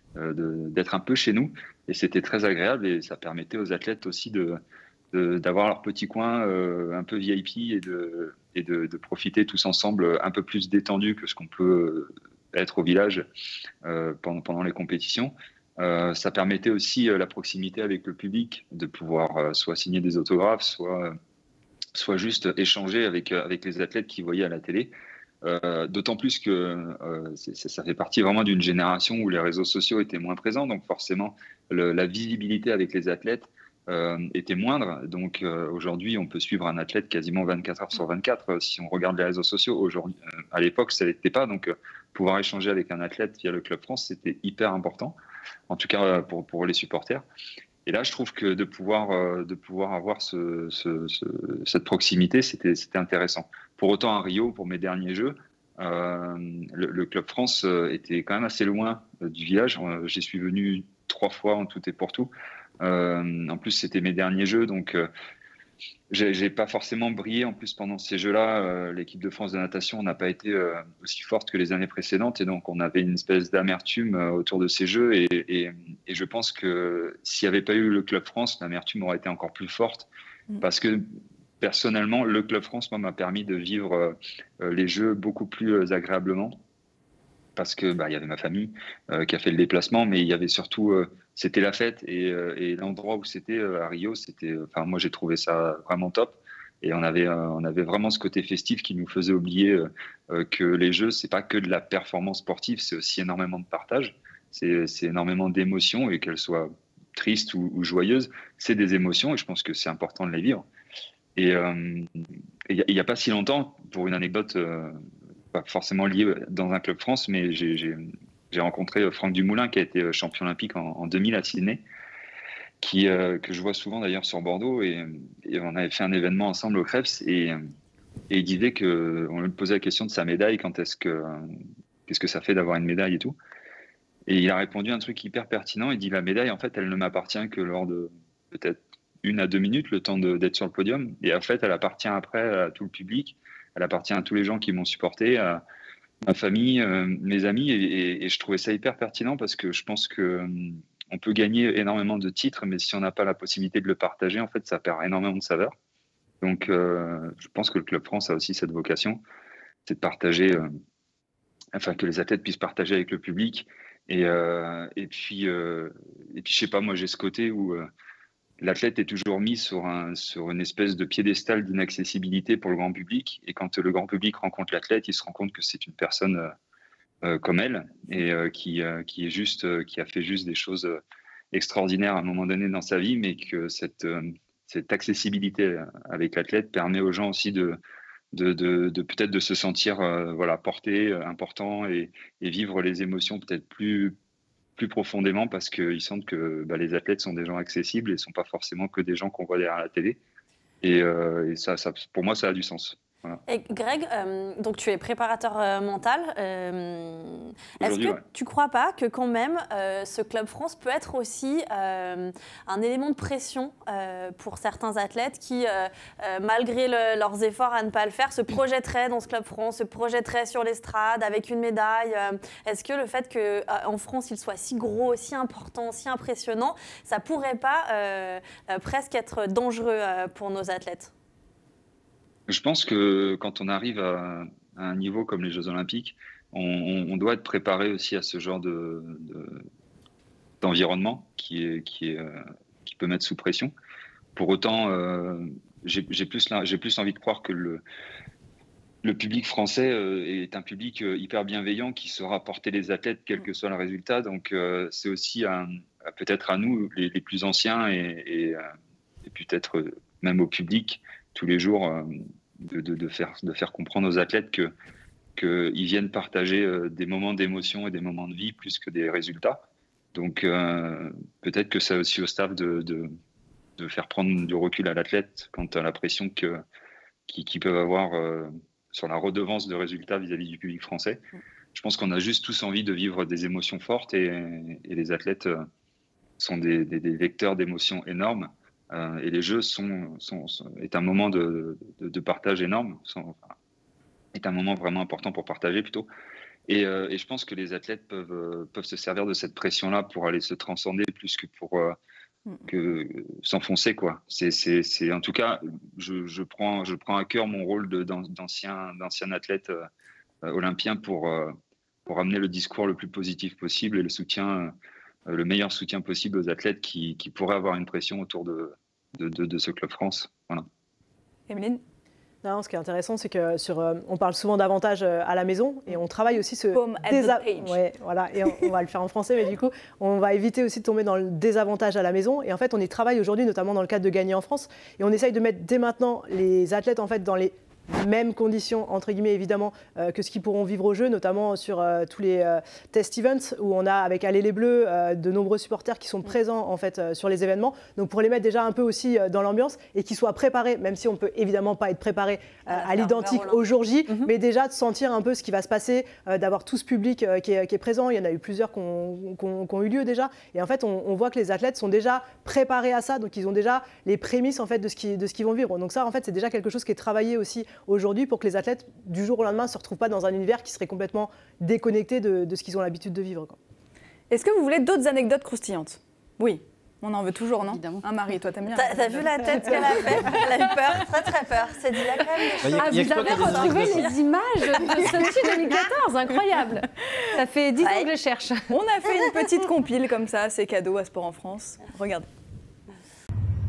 de, d'être un peu chez nous, et c'était très agréable, et ça permettait aux athlètes aussi de, de, d'avoir leur petit coin euh, un peu V I P, et, de, et de, de profiter tous ensemble un peu plus détendu que ce qu'on peut être au village euh, pendant, pendant les compétitions. Euh, ça permettait aussi euh, la proximité avec le public, de pouvoir euh, soit signer des autographes, soit, soit juste échanger avec, euh, avec les athlètes qui voyaient à la télé. Euh, d'autant plus que euh, c'est, c'est, ça fait partie vraiment d'une génération où les réseaux sociaux étaient moins présents, donc forcément le, la visibilité avec les athlètes euh, était moindre. Donc euh, aujourd'hui, on peut suivre un athlète quasiment vingt-quatre heures sur vingt-quatre euh, si on regarde les réseaux sociaux. Aujourd'hui, euh, à l'époque, ça n'était pas, donc euh, pouvoir échanger avec un athlète via le Club France, c'était hyper important, en tout cas euh, pour, pour les supporters. Et là, je trouve que de pouvoir, euh, de pouvoir avoir ce, ce, ce, cette proximité, c'était, c'était intéressant. Pour autant, à Rio, pour mes derniers Jeux, euh, le, le Club France euh, était quand même assez loin euh, du village. Euh, j'y suis venu trois fois en tout et pour tout. Euh, en plus, c'était mes derniers Jeux, donc euh, j'ai, j'ai pas forcément brillé. En plus, pendant ces Jeux-là, euh, l'équipe de France de natation n'a pas été euh, aussi forte que les années précédentes, et donc on avait une espèce d'amertume euh, autour de ces Jeux. Et, et, et je pense que s'il n'y avait pas eu le Club France, l'amertume aurait été encore plus forte, mmh. parce que personnellement, le Club France, moi, m'a permis de vivre euh, les Jeux beaucoup plus euh, agréablement, parce que bah, y avait ma famille euh, qui a fait le déplacement, mais il y avait surtout, euh, c'était la fête, et, euh, et l'endroit où c'était euh, à Rio, c'était, enfin moi j'ai trouvé ça vraiment top. Et on avait, euh, on avait vraiment ce côté festif qui nous faisait oublier euh, euh, que les Jeux, c'est pas que de la performance sportive, c'est aussi énormément de partage, c'est énormément d'émotions, et qu'elles soient tristes ou, ou joyeuses, c'est des émotions, et je pense que c'est important de les vivre. Et euh, il n'y a, a pas si longtemps, pour une anecdote euh, pas forcément liée dans un club France, mais j'ai rencontré Franck Dumoulin, qui a été champion olympique en, en deux mille à Sydney, qui, euh, que je vois souvent d'ailleurs sur Bordeaux, et, et on avait fait un événement ensemble au Krebs, et, et il disait qu'on lui posait la question de sa médaille, quand est-ce que, qu'est-ce que ça fait d'avoir une médaille et tout. Et il a répondu un truc hyper pertinent, il dit la médaille, en fait, elle ne m'appartient que lors de peut-être une à deux minutes, le temps d'être sur le podium, et en fait, elle appartient après à tout le public, elle appartient à tous les gens qui m'ont supporté, à ma famille, euh, mes amis, et, et, et je trouvais ça hyper pertinent, parce que je pense que on peut gagner énormément de titres, mais si on n'a pas la possibilité de le partager, en fait, ça perd énormément de saveur. Donc, euh, je pense que le Club France a aussi cette vocation, c'est de partager, euh, enfin, que les athlètes puissent partager avec le public. Et, euh, et puis, euh, et puis, je sais pas, moi, j'ai ce côté où euh, l'athlète est toujours mis sur, un, sur une espèce de piédestal d'inaccessibilité pour le grand public. Et quand le grand public rencontre l'athlète, il se rend compte que c'est une personne euh, Euh, comme elle, et euh, qui, euh, qui, est juste, euh, qui a fait juste des choses euh, extraordinaires à un moment donné dans sa vie, mais que cette, euh, cette accessibilité avec l'athlète permet aux gens aussi de, de, de, de peut-être de se sentir euh, voilà, porté, euh, important, et, et vivre les émotions peut-être plus, plus profondément, parce qu'ils sentent que bah, les athlètes sont des gens accessibles et ne sont pas forcément que des gens qu'on voit derrière la télé. Et, euh, et ça, ça, pour moi, ça a du sens. Voilà. Et Greg, euh, donc tu es préparateur euh, mental. Euh, Est-ce que ouais. tu ne crois pas que quand même euh, ce Club France peut être aussi euh, un élément de pression euh, pour certains athlètes qui, euh, euh, malgré le, leurs efforts à ne pas le faire, se projetteraient dans ce Club France, se projetteraient sur l'estrade avec une médaille. euh, Est-ce que le fait qu'en France il soit si gros, si important, si impressionnant, ça ne pourrait pas euh, euh, presque être dangereux euh, pour nos athlètes ? Je pense que quand on arrive à, à un niveau comme les Jeux Olympiques, on, on, on doit être préparé aussi à ce genre de, de, d'environnement qui, est, qui, est, euh, qui peut mettre sous pression. Pour autant, euh, j'ai plus, plus envie de croire que le, le public français euh, est un public euh, hyper bienveillant qui saura porter les athlètes quel que soit le résultat. Donc euh, c'est aussi peut-être à nous, les, les plus anciens, et, et, euh, et peut-être même au public, tous les jours, euh, de, de, de, faire, de faire comprendre aux athlètes que qu'ils viennent partager euh, des moments d'émotion et des moments de vie plus que des résultats. Donc euh, peut-être que c'est aussi au staff de, de, de faire prendre du recul à l'athlète quant à la pression que, qu'ils qu'ils peuvent avoir euh, sur la redevance de résultats vis-à-vis du public français. Je pense qu'on a juste tous envie de vivre des émotions fortes, et, et les athlètes euh, sont des, des, des vecteurs d'émotions énormes. Euh, et les Jeux sont, sont, sont, est un moment de, de, de partage énorme, sont, enfin, est un moment vraiment important pour partager plutôt. Et, euh, et je pense que les athlètes peuvent, euh, peuvent se servir de cette pression-là pour aller se transcender plus que pour euh, que s'enfoncer, quoi. C'est, c'est, c'est, en tout cas, je, je, prends, je prends à cœur mon rôle d'ancien d'ancien athlète euh, olympien pour, euh, pour amener le discours le plus positif possible et le soutien. Euh, le meilleur soutien possible aux athlètes qui, qui pourraient avoir une pression autour de, de, de, de ce Club France. Voilà. Emeline ? Non, ce qui est intéressant, c'est que sur, euh, on parle souvent d'avantages à la maison, et on travaille aussi ce Home at the page. Ouais, voilà, et on, on va le faire en français, mais du coup, on va éviter aussi de tomber dans le désavantage à la maison. Et en fait, on y travaille aujourd'hui, notamment dans le cadre de Gagner en France, et on essaye de mettre dès maintenant les athlètes en fait dans les mêmes conditions, entre guillemets, évidemment, euh, que ce qu'ils pourront vivre au jeu, notamment sur euh, tous les euh, test events où on a, avec Aller les Bleus, euh, de nombreux supporters qui sont présents en fait, euh, sur les événements. Donc pour les mettre déjà un peu aussi euh, dans l'ambiance et qu'ils soient préparés, même si on ne peut évidemment pas être préparé euh, à, à l'identique au jour J, mm-hmm. mais déjà de sentir un peu ce qui va se passer, euh, d'avoir tout ce public euh, qui, est, qui est présent. Il y en a eu plusieurs qui ont, qui ont, qui ont eu lieu déjà. Et en fait, on, on voit que les athlètes sont déjà préparés à ça. Donc ils ont déjà les prémices en fait, de ce qu'ils de ce qu'ils vont vivre. Donc ça, en fait, c'est déjà quelque chose qui est travaillé aussi aujourd'hui pour que les athlètes, du jour au lendemain, ne se retrouvent pas dans un univers qui serait complètement déconnecté de, de ce qu'ils ont l'habitude de vivre. Est-ce que vous voulez d'autres anecdotes croustillantes? Oui. On en veut toujours, non? Évidemment. Hein, Marie, toi, t'aimes bien. T'as vu la tête qu'elle a fait? Elle a eu peur, très très peur. C'est dit, il y a quand même des choses. Ah, vous avez retrouvé les images de Sochi deux mille quatorze, incroyable. Ça fait dix ans que je cherche. On a fait une petite compile comme ça, c'est cadeau à Sport en France. Regardez.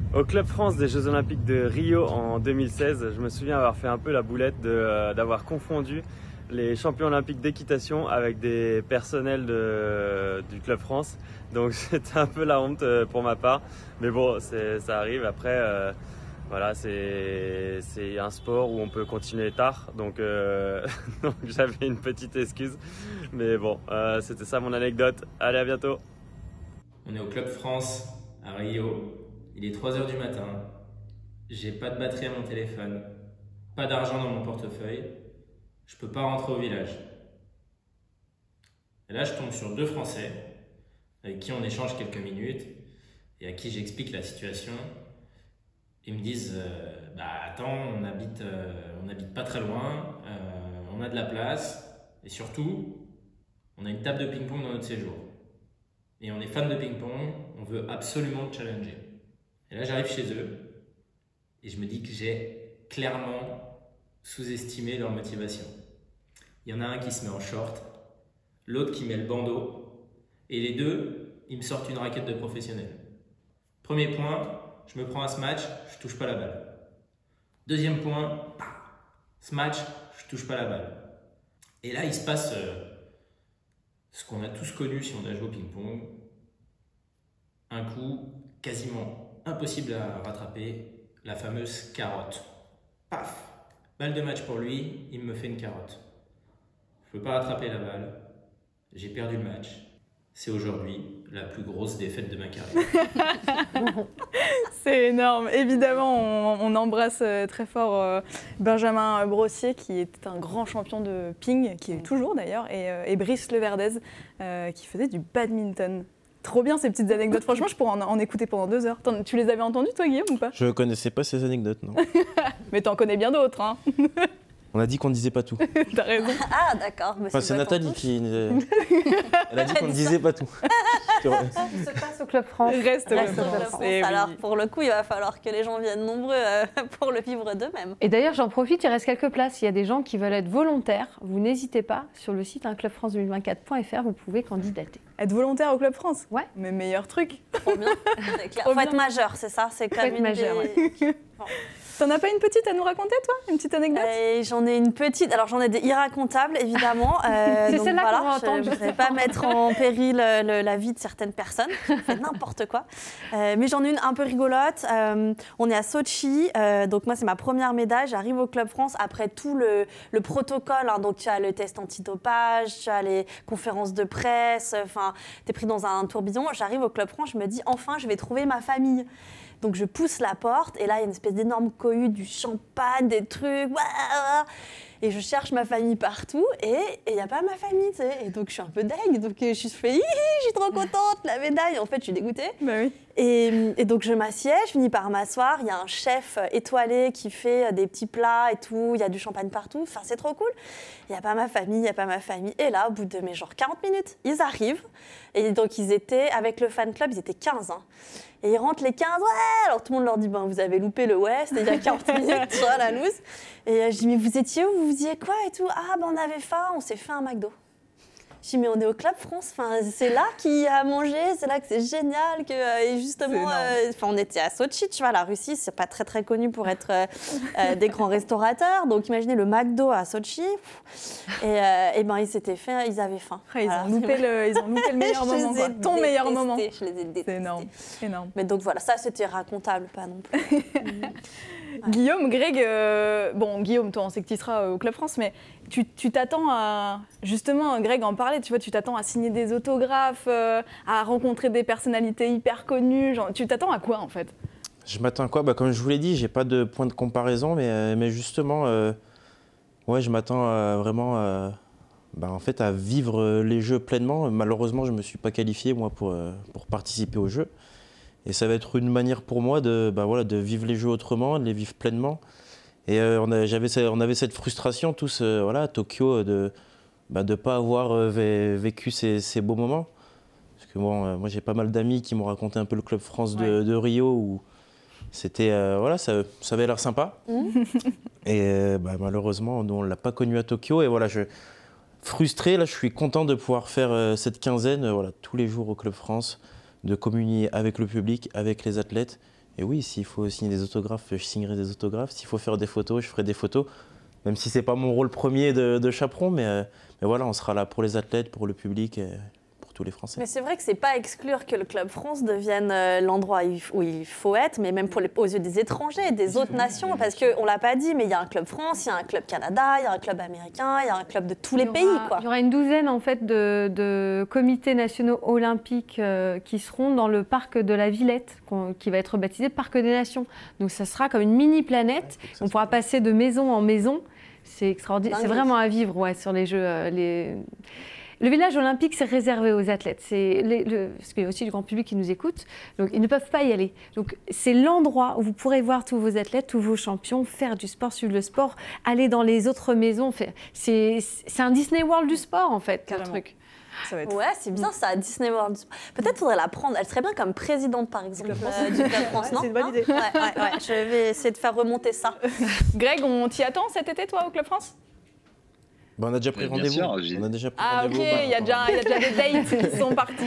Au Club France des Jeux Olympiques de Rio en deux mille seize, je me souviens avoir fait un peu la boulette de, euh, d'avoir confondu les champions olympiques d'équitation avec des personnels de, du Club France. Donc c'était un peu la honte euh, pour ma part. Mais bon, c'est, ça arrive. Après, euh, voilà, c'est, c'est un sport où on peut continuer tard. Donc, euh, donc j'avais une petite excuse. Mais bon, euh, c'était ça mon anecdote. Allez, à bientôt. On est au Club France à Rio. Il est trois heures du matin. J'ai pas de batterie à mon téléphone. Pas d'argent dans mon portefeuille. Je peux pas rentrer au village. Et là, je tombe sur deux Français avec qui on échange quelques minutes et à qui j'explique la situation. Ils me disent euh, bah attends, on habite, euh, on habite pas très loin, euh, on a de la place et surtout, on a une table de ping-pong dans notre séjour. Et on est fan de ping-pong, on veut absolument le challenger. Et là, j'arrive chez eux et je me dis que j'ai clairement sous-estimer leur motivation. Il y en a un qui se met en short, l'autre qui met le bandeau, et les deux, ils me sortent une raquette de professionnel. Premier point, je me prends un smash, je touche pas la balle. Deuxième point, smash, je touche pas la balle. Et là, il se passe euh, ce qu'on a tous connu si on a joué au ping-pong. Un coup quasiment impossible à rattraper, la fameuse carotte. Paf! Balle de match pour lui, il me fait une carotte. Je ne peux pas rattraper la balle. J'ai perdu le match. C'est aujourd'hui la plus grosse défaite de ma carrière. C'est énorme. Évidemment, on, on embrasse très fort euh, Benjamin Brossier, qui était un grand champion de ping, qui est toujours d'ailleurs, et, euh, et Brice Leverdez, euh, qui faisait du badminton. Trop bien ces petites anecdotes. Franchement, je pourrais en, en écouter pendant deux heures. Attends, tu les avais entendues, toi, Guillaume, ou pas? Je connaissais pas ces anecdotes, non. Mais t'en connais bien d'autres, hein. On a dit qu'on ne disait pas tout. T'as raison. Ah, d'accord. Enfin, c'est Nathalie qui... Elle a dit qu'on ne disait pas tout. Ça se passe au Club France. Reste au Reste Club au Club France. France. Et Alors, oui. pour le coup, il va falloir que les gens viennent nombreux euh, pour le vivre d'eux-mêmes. Et d'ailleurs, j'en profite, il reste quelques places. Il y a des gens qui veulent être volontaires. Vous n'hésitez pas, sur le site un club france deux mille vingt-quatre point f r, vous pouvez candidater. Être volontaire au Club France? Ouais. Mais meilleur truc. Trop bien. C'est clair. Trop Faut bien. être majeur, c'est ça? C'est Faut comme être une majeur, des- Bon. T'en as pas une petite à nous raconter, toi? Une petite anecdote? Euh, J'en ai une petite. Alors, j'en ai des irracontables, évidemment. Euh, C'est donc celle-là qu'on voilà, va entendre, je ne voudrais pas mettre en péril euh, le- la vie de certaines personnes. Je fais n'importe quoi. Euh, mais j'en ai une un peu rigolote. Euh, on est à Sochi. Euh, donc, moi, c'est ma première médaille. J'arrive au Club France après tout le, le protocole. Hein. Donc, tu as le test antidopage, tu as les conférences de presse. Enfin, tu es pris dans un tourbillon. J'arrive au Club France. Je me dis, enfin, je vais trouver ma famille. Donc je pousse la porte et là il y a une espèce d'énorme cohue, du champagne, des trucs, et je cherche ma famille partout et il n'y a pas ma famille, tu sais. Et donc je suis un peu deg, donc je fais hi, je suis trop contente, la médaille. En fait je suis dégoûtée. Bah oui. Et, et donc je m'assieds, je finis par m'asseoir. Il y a un chef étoilé qui fait des petits plats et tout. Il y a du champagne partout. Enfin c'est trop cool. Il n'y a pas ma famille, il n'y a pas ma famille. Et là au bout de mes genre quarante minutes, ils arrivent. Et donc ils étaient avec le fan club, ils étaient quinze. Hein. Et ils rentrent les quinze, ouais. Alors tout le monde leur dit, ben, vous avez loupé le ouais, c'était il y a quarante minutes, tu vois, la loose. Et euh, je dis, mais vous étiez où? Vous faisiez quoi et tout? Ah, ben on avait faim, on s'est fait un McDo. Je dis, mais on est au Club France, enfin, c'est là qu'il y a à manger, c'est là que c'est génial. Que, euh, et justement, euh, on était à Sochi, tu vois, la Russie, c'est pas très très connu pour être euh, euh, des grands restaurateurs. Donc imaginez le McDo à Sochi. Et, euh, et ben ils s'étaient fait, ils avaient faim. Ah, ils, Voilà. ont loupé le, ils ont loupé le meilleur Je les moment, ai quoi. Ton meilleur détestés, moment. Je les ai détestés. C'est énorme. énorme. Mais donc voilà, ça c'était racontable, pas non plus. Guillaume, Greg, euh, bon Guillaume, toi on sait que tu seras au Club France, mais tu tu t'attends à, justement Greg en parlait, tu vois, tu t'attends à signer des autographes, euh, à rencontrer des personnalités hyper connues, genre, tu t'attends à quoi en fait? Je m'attends à quoi? Bah, comme je vous l'ai dit, j'ai pas de point de comparaison, mais, euh, mais justement, euh, ouais, je m'attends à, vraiment à, bah, en fait, à vivre les Jeux pleinement. Malheureusement, je me suis pas qualifié moi pour, euh, pour participer aux Jeux. Et ça va être une manière pour moi de, bah, voilà, de vivre les Jeux autrement, de les vivre pleinement. Et euh, on, a, j'avais, on avait cette frustration tous euh, voilà, à Tokyo de ne bah, de pas avoir euh, vé, vécu ces, ces beaux moments. Parce que bon, euh, moi j'ai pas mal d'amis qui m'ont raconté un peu le Club France de, ouais. de Rio où c'était, euh, voilà, ça, ça avait l'air sympa. Mmh. Et euh, bah, malheureusement, on ne l'a pas connu à Tokyo. Et voilà, je, frustré, là je suis content de pouvoir faire euh, cette quinzaine euh, voilà, tous les jours au Club France, de communier avec le public, avec les athlètes et oui, s'il faut signer des autographes, je signerai des autographes. S'il faut faire des photos, je ferai des photos. Même si ce n'est pas mon rôle premier de, de chaperon, mais, euh, mais voilà, on sera là pour les athlètes, pour le public et pour tous les Français. Mais c'est vrai que c'est pas exclure que le Club France devienne euh, l'endroit où il faut être, mais même pour les, aux yeux des étrangers, des autres nations, parce qu'on ne l'a pas dit, mais il y a un Club France, il y a un Club Canada, il y a un Club américain, il y a un club de tous les il pays. Aura, quoi. Il y aura une douzaine en fait, de, de comités nationaux olympiques euh, qui seront dans le parc de la Villette, qui va être baptisé Parc des Nations. Donc ça sera comme une mini-planète, ouais, on pourra passer de maison en maison. C'est extraordinaire, c'est vraiment à vivre ouais, sur les Jeux. Euh, les... Le village olympique, c'est réservé aux athlètes. C'est les, le, parce qu'il y a aussi du grand public qui nous écoute, donc ils ne peuvent pas y aller. Donc c'est l'endroit où vous pourrez voir tous vos athlètes, tous vos champions, faire du sport, suivre le sport, aller dans les autres maisons. C'est un Disney World du sport en fait, le truc. Ça va être... Ouais, c'est bien ça, Disney World. Peut-être faudrait la prendre. Elle serait bien comme présidente, par exemple, euh, du Club France, non? C'est une bonne idée. Ouais, ouais, ouais. Je vais essayer de faire remonter ça. Greg, on t'y attend cet été, toi, au Club France? Ben, on a déjà pris rendez-vous. On a déjà pris ah, ok, il y a déjà, y a déjà des dates qui sont partis.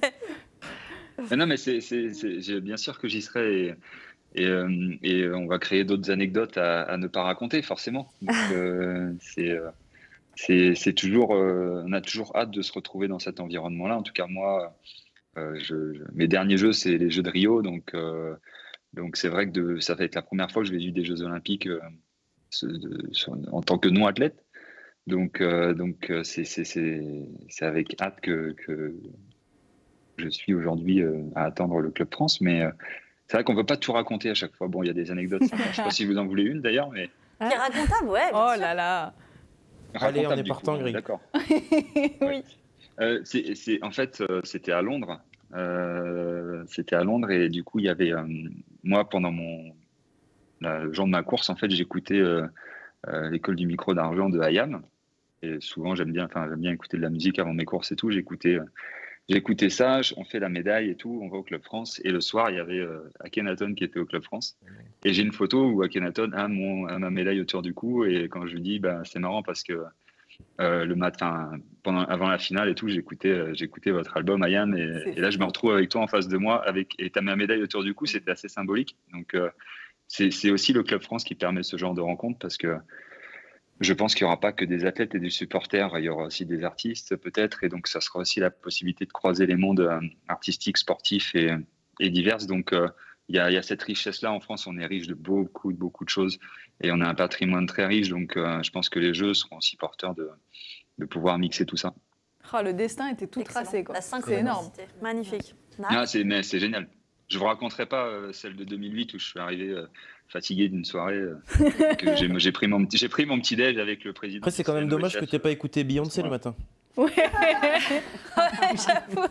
Ouais. Non, mais c'est bien sûr que j'y serai. Et, et, euh, et on va créer d'autres anecdotes à, à ne pas raconter, forcément. Donc, euh, c'est. Euh, C'est toujours, euh, on a toujours hâte de se retrouver dans cet environnement-là. En tout cas, moi, euh, je, je, mes derniers jeux, c'est les Jeux de Rio. Donc, euh, donc c'est vrai que de, ça va être la première fois que je vais vivre des Jeux Olympiques euh, de, sur, en tant que non-athlète. Donc, euh, donc c'est avec hâte que, que je suis aujourd'hui euh, à attendre le Club France. Mais euh, c'est vrai qu'on ne peut pas tout raconter à chaque fois. Bon, il y a des anecdotes. Je ne sais pas si vous en voulez une d'ailleurs, mais. Qui est racontable, ouais. Oh là là. Allez, on est partant, Greg. D'accord. Oui. Euh, c'est, c'est, en fait, euh, c'était à Londres. Euh, c'était à Londres et du coup, il y avait euh, moi pendant mon la, le jour de ma course, en fait, j'écoutais euh, euh, l'école du micro d'argent de Hayam. Et souvent, j'aime bien, enfin, j'aime bien écouter de la musique avant mes courses et tout. J'écoutais, euh, j'écoutais ça. On fait la médaille et tout. On va au Club France. Et le soir, il y avait euh, Akhenaton qui était au Club France. Et j'ai une photo où Akhenaton a, mon, a ma médaille autour du cou. Et quand je lui dis, bah, c'est marrant parce que euh, le matin, pendant, avant la finale et tout, j'écoutais euh, j'écoutais votre album, Hayam. Et, et là, je me retrouve avec toi en face de moi. Avec, et tu as ma médaille autour du cou. C'était assez symbolique. Donc, euh, c'est aussi le Club France qui permet ce genre de rencontre parce que je pense qu'il n'y aura pas que des athlètes et des supporters. Il y aura aussi des artistes, peut-être. Et donc, ça sera aussi la possibilité de croiser les mondes euh, artistiques, sportifs et, et divers. Donc, euh, il y a, y a cette richesse-là. En France, on est riche de beaucoup, de beaucoup de choses. Et on a un patrimoine très riche. Donc, euh, je pense que les Jeux seront aussi porteurs de, de pouvoir mixer tout ça. Oh, le destin était tout Excellent. tracé. C'est énorme. Magnifique. Ah, c'est génial. Je ne vous raconterai pas euh, celle de deux mille huit où je suis arrivé euh, fatigué d'une soirée. Euh, J'ai pris, mon, pris mon petit déj avec le président. Après, c'est quand même dommage que tu n'aies pas écouté Beyoncé le matin. Ouais, ouais j'avoue.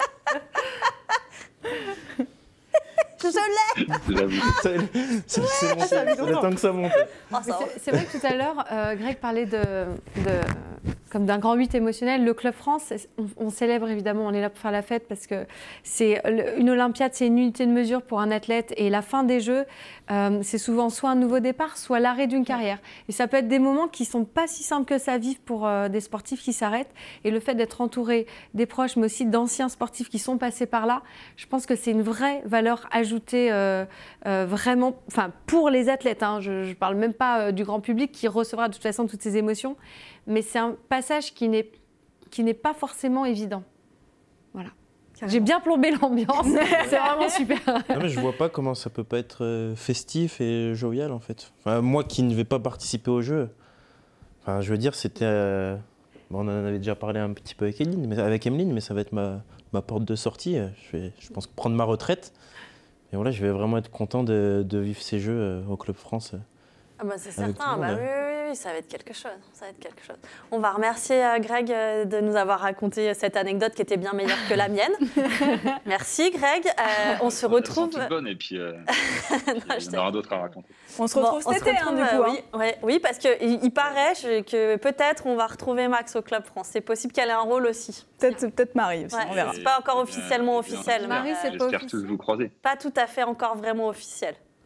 Je l'ai. C'est le temps que ça monte. Oh, c'est vrai que tout à l'heure, euh, Greg parlait de, de, comme d'un grand huit émotionnel. Le Club France, on, on célèbre évidemment, on est là pour faire la fête parce que c'est une Olympiade, c'est une unité de mesure pour un athlète. Et la fin des Jeux, euh, c'est souvent soit un nouveau départ, soit l'arrêt d'une carrière. Et ça peut être des moments qui ne sont pas si simples que ça à vivre pour euh, des sportifs qui s'arrêtent. Et le fait d'être entouré des proches, mais aussi d'anciens sportifs qui sont passés par là, je pense que c'est une vraie valeur ajoutée. Euh, euh, vraiment, enfin pour les athlètes, hein, je ne parle même pas euh, du grand public qui recevra de toute façon toutes ces émotions, mais c'est un passage qui n'est qui n'est pas forcément évident. Voilà. J'ai bien plombé l'ambiance, c'est vraiment super. Non, mais je vois pas comment ça peut pas être euh, festif et jovial en fait. Enfin, moi qui ne vais pas participer au jeu, enfin, je veux dire, c'était, euh, bon, on en avait déjà parlé un petit peu avec Emeline, mais avec Emeline, mais ça va être ma, ma porte de sortie. Je vais, je pense, prendre ma retraite. Et voilà, je vais vraiment être content de, de vivre ces Jeux euh, au Club France. Euh, ah bah c'est certain, bah oui, oui, oui, ça va être quelque chose. Ça va être quelque chose. On va remercier euh, Greg euh, de nous avoir raconté cette anecdote qui était bien meilleure que la mienne. Merci Greg. Euh, on se retrouve. Elles sont toutes bonnes et puis, euh, non, il y en aura d'autres à raconter. On se retrouve bon, cet été, hein, du coup. Oui, hein. ouais, oui, parce qu'il il paraît que peut-être on va retrouver Max au Club France. C'est possible qu'elle ait un rôle aussi. Peut-être peut Marie aussi, ouais, on verra. C'est pas encore officiellement officiel. Marie, c'est pas officiel. Tous vous croiser. Pas tout à fait encore vraiment officiel.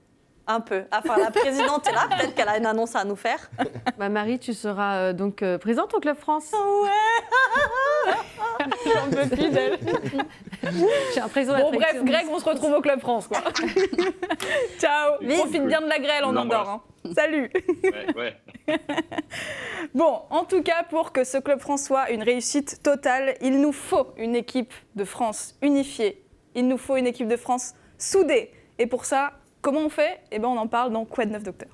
Un peu. Enfin, la présidente est là, peut-être qu'elle a une annonce à nous faire. Bah, Marie, tu seras euh, donc euh, présente au Club France. Ouais. J'en peux plus d'elle. J'ai l'impression Bon, d'être bref, active. Greg, on se retrouve au Club France, quoi. Ciao. Vive. Profite bien de la grêle en L'embrasse. Andorre. Hein. Salut. Ouais, ouais. Bon, en tout cas, pour que ce Club France soit une réussite totale, il nous faut une équipe de France unifiée. Il nous faut une équipe de France soudée. Et pour ça, comment on fait? Eh ben, on en parle dans Quoi de neuf, docteur?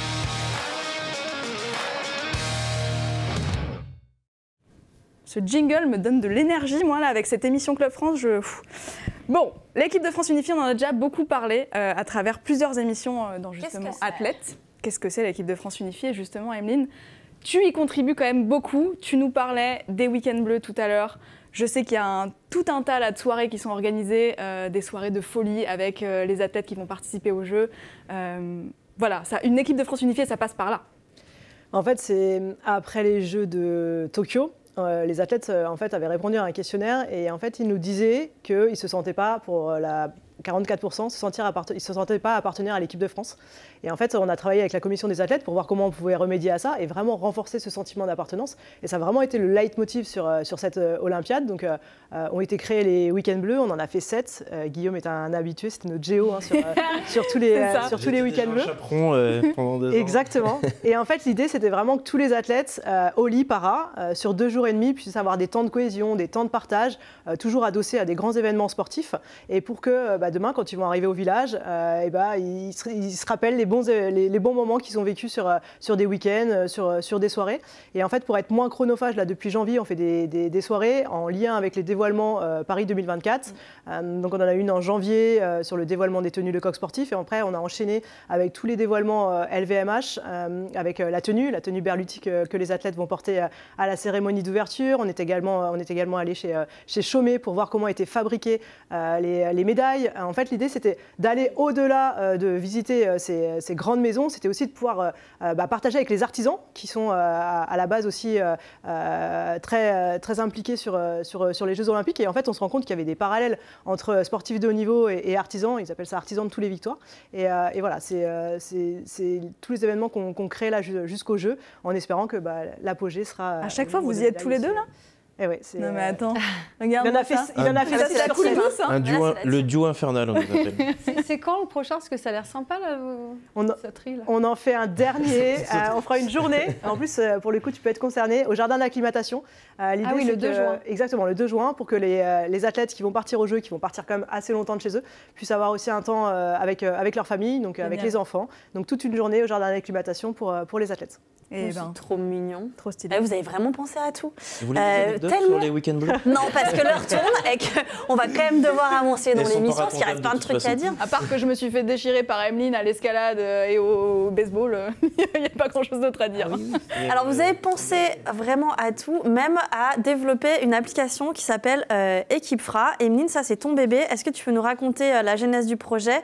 Ce jingle me donne de l'énergie, moi, là, avec cette émission Club France. Je... Bon, l'équipe de France unifiée, on en a déjà beaucoup parlé euh, à travers plusieurs émissions euh, dans justement Qu'est-ce que c'est Athlètes. Qu'est-ce que c'est l'équipe de France unifiée? Justement, Emeline, tu y contribues quand même beaucoup. Tu nous parlais des week-ends bleus tout à l'heure. Je sais qu'il y a un, tout un tas là, de soirées qui sont organisées, euh, des soirées de folie avec euh, les athlètes qui vont participer aux Jeux. Euh, voilà, ça, une équipe de France unifiée, ça passe par là. En fait, c'est après les Jeux de Tokyo, euh, les athlètes euh, en fait, avaient répondu à un questionnaire et en fait, ils nous disaient qu'ils ne se sentaient pas, pour la quarante-quatre pour cent, se sentir apparte- ils ne se sentaient pas appartenir à l'équipe de France. Et en fait, on a travaillé avec la commission des athlètes pour voir comment on pouvait remédier à ça et vraiment renforcer ce sentiment d'appartenance. Et ça a vraiment été le leitmotiv sur, euh, sur cette euh, Olympiade. Donc, euh, euh, ont été créés les week-ends bleus, on en a fait sept. Euh, Guillaume est un habitué, c'était notre géo hein, sur, euh, sur tous les, euh, sur tous les week-ends bleus. Chaperon euh, pendant deux ans. Exactement. Et en fait, l'idée, c'était vraiment que tous les athlètes, euh, Oli, Para, euh, sur deux jours et demi, puissent avoir des temps de cohésion, des temps de partage, euh, toujours adossés à des grands événements sportifs. Et pour que euh, bah, demain, quand ils vont arriver au village, euh, et bah, ils, se, ils se rappellent les bons, les, les bons moments qu'ils ont vécus sur, euh, sur des week-ends, euh, sur, sur des soirées. Et en fait, pour être moins chronophage, là, depuis janvier, on fait des, des, des soirées en lien avec les dévoilements euh, Paris deux mille vingt-quatre. Euh, donc, on en a une en janvier euh, sur le dévoilement des tenues de coq sportif. Et après, on a enchaîné avec tous les dévoilements euh, L V M H, euh, avec euh, la tenue, la tenue Berluti que, que les athlètes vont porter euh, à la cérémonie d'ouverture. On est également, on est également allé chez, euh, chez Chaumet pour voir comment étaient fabriquées euh, les, les médailles. En fait, l'idée, c'était d'aller au-delà euh, de visiter euh, ces, ces grandes maisons. C'était aussi de pouvoir euh, bah, partager avec les artisans qui sont euh, à, à la base aussi euh, euh, très, très impliqués sur, sur, sur les Jeux Olympiques. Et en fait, on se rend compte qu'il y avait des parallèles entre sportifs de haut niveau et, et artisans. Ils appellent ça artisans de tous les victoires. Et, euh, et voilà, c'est euh, tous les événements qu'on qu'on crée là jusqu'au jeu, en espérant que bah, l'apogée sera... À chaque fois, vous y êtes tous les deux, là? Eh ouais, non mais attends, regarde il en a fait, il en a fait c'est la cool douce. Hein. Un duo, le duo infernal, on nous appelle. C'est quand le prochain? Parce que ça a l'air sympa, là, on, ça tri, là. On en fait un dernier, euh, on fera une journée. En plus, euh, pour le coup, tu peux être concerné au jardin d'acclimatation. Euh, ah oui, le deux juin. Exactement, le deux juin, pour que les, euh, les athlètes qui vont partir au jeu, qui vont partir quand même assez longtemps de chez eux, puissent avoir aussi un temps euh, avec, euh, avec leur famille, donc euh, avec les enfants. Donc toute une journée au jardin d'acclimatation pour, euh, pour les athlètes. Et ben, trop mignon, trop stylé. Eh, vous avez vraiment pensé à tout. Vous voulez des anecdotes euh, sur les week-ends bleus? Non, parce que l'heure tourne et qu'on va quand même devoir avancer dans l'émission, parce qu'il reste plein de trucs façon. à dire. À part que je me suis fait déchirer par Emeline à l'escalade et au baseball, il n'y a pas grand-chose d'autre à dire. Ah oui, oui. Alors, vous avez pensé vraiment à tout, même à développer une application qui s'appelle euh, Equipfra. Emeline, ça, c'est ton bébé. Est-ce que tu peux nous raconter euh, la genèse du projet?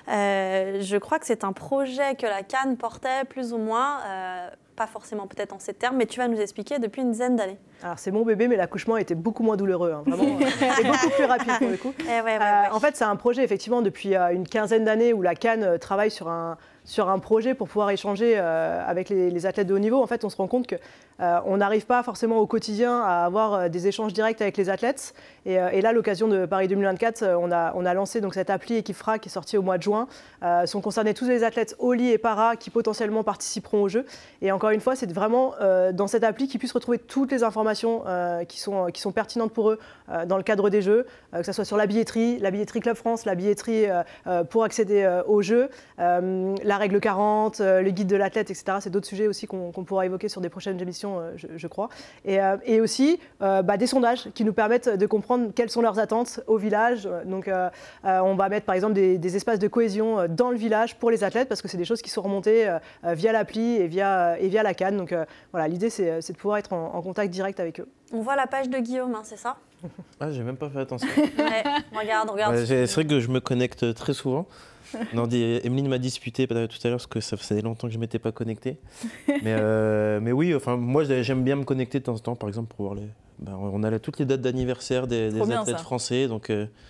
euh, Je crois que c'est un projet que la C A N portait, plus ou moins. Euh, pas forcément peut-être en ces termes, mais tu vas nous expliquer depuis une dizaine d'années. Alors c'est mon bébé, mais l'accouchement était beaucoup moins douloureux, hein, vraiment, c'est beaucoup plus rapide pour le coup. Eh ouais, ouais, euh, ouais. En fait, c'est un projet effectivement depuis euh, une quinzaine d'années où la C A N euh, travaille sur un, sur un projet pour pouvoir échanger euh, avec les, les athlètes de haut niveau. En fait, on se rend compte que euh, on n'arrive pas forcément au quotidien à avoir euh, des échanges directs avec les athlètes. Et, euh, et là, l'occasion de Paris deux mille vingt-quatre, euh, on, a, on a lancé donc cette appli Equipfra qui est sortie au mois de juin. Euh, sont concernés tous les athlètes Oli et Para qui potentiellement participeront au jeu. Et encore une fois, c'est vraiment euh, dans cette appli qu'ils puissent retrouver toutes les informations euh, qui, sont, qui sont pertinentes pour eux euh, dans le cadre des Jeux, euh, que ce soit sur la billetterie, la billetterie Club France, la billetterie euh, euh, pour accéder euh, aux Jeux, euh, la règle quarante, euh, le guide de l'athlète, et cetera. C'est d'autres sujets aussi qu'on qu'on pourra évoquer sur des prochaines émissions, euh, je, je crois. Et, euh, et aussi euh, bah, des sondages qui nous permettent de comprendre quelles sont leurs attentes au village. Donc euh, euh, on va mettre par exemple des, des espaces de cohésion dans le village pour les athlètes parce que c'est des choses qui sont remontées euh, via l'appli et via, et via la C A N. Donc euh, voilà, l'idée c'est de pouvoir être en, en contact direct avec eux. On voit la page de Guillaume, hein, c'est ça? Ah, j'ai même pas fait attention. Ouais, regarde, regarde. Ouais, c'est vrai que je me connecte très souvent. Non, Emeline m'a disputé tout à l'heure parce que ça faisait longtemps que je ne m'étais pas connecté. Mais, euh, mais oui, enfin, moi j'aime bien me connecter de temps en temps, par exemple pour voir les. Ben, on a là toutes les dates d'anniversaire des, des bien, athlètes ça. français, donc euh,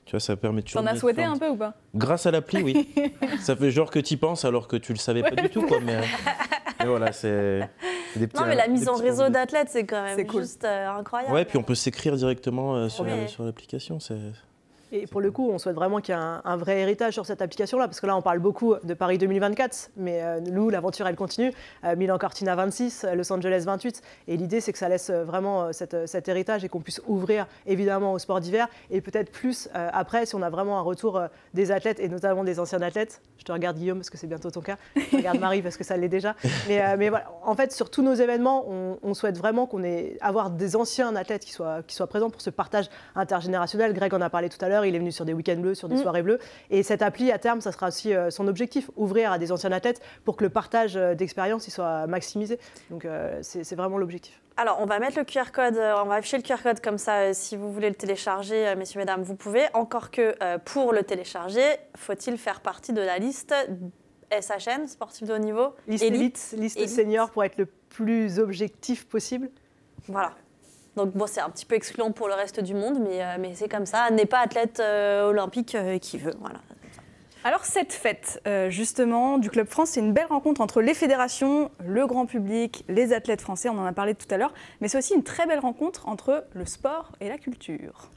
Tu vois, ça permet toujours. T'en as souhaité un peu ou pas? Grâce à l'appli, oui. Ça fait genre que tu y penses alors que tu le savais pas du tout, quoi. Mais, mais voilà, c'est des petits. Non, mais la mise en réseau d'athlètes, c'est quand même cool. juste euh, incroyable. Ouais, puis on peut s'écrire directement euh, sur, Ouais. sur l'application. C'est. Et pour le coup, on souhaite vraiment qu'il y ait un, un vrai héritage sur cette application-là, parce que là, on parle beaucoup de Paris deux mille vingt-quatre, mais euh, nous, l'aventure, elle continue. Euh, Milan Cortina vingt-six, Los Angeles vingt-huit, et l'idée, c'est que ça laisse vraiment euh, cette, cet héritage et qu'on puisse ouvrir évidemment au sport d'hiver, et peut-être plus euh, après, si on a vraiment un retour euh, des athlètes, et notamment des anciens athlètes. Je te regarde Guillaume, parce que c'est bientôt ton cas. Je regarde Marie, parce que ça l'est déjà. Mais, euh, mais voilà, en fait, sur tous nos événements, on, on souhaite vraiment qu'on ait avoir des anciens athlètes qui soient, qui soient présents pour ce partage intergénérationnel. Greg en a parlé tout à l'heure, il est venu sur des week-ends bleus, sur des Mm. soirées bleues. Et cette appli, à terme, ça sera aussi euh, son objectif, ouvrir à des anciens athlètes pour que le partage euh, d'expérience il soit maximisé. Donc euh, c'est c'est vraiment l'objectif. Alors, on va mettre le Q R code, euh, on va afficher le Q R code comme ça, euh, si vous voulez le télécharger, euh, messieurs, mesdames, vous pouvez. Encore que euh, pour le télécharger, faut-il faire partie de la liste S H N, sportif de haut niveau, Liste élite, liste élite. senior pour être le plus objectif possible. Voilà. Donc bon, c'est un petit peu excluant pour le reste du monde, mais, euh, mais c'est comme ça. N'est pas athlète euh, olympique euh, qui veut. Voilà. Alors cette fête, euh, justement, du Club France, c'est une belle rencontre entre les fédérations, le grand public, les athlètes français, on en a parlé tout à l'heure, mais c'est aussi une très belle rencontre entre le sport et la culture.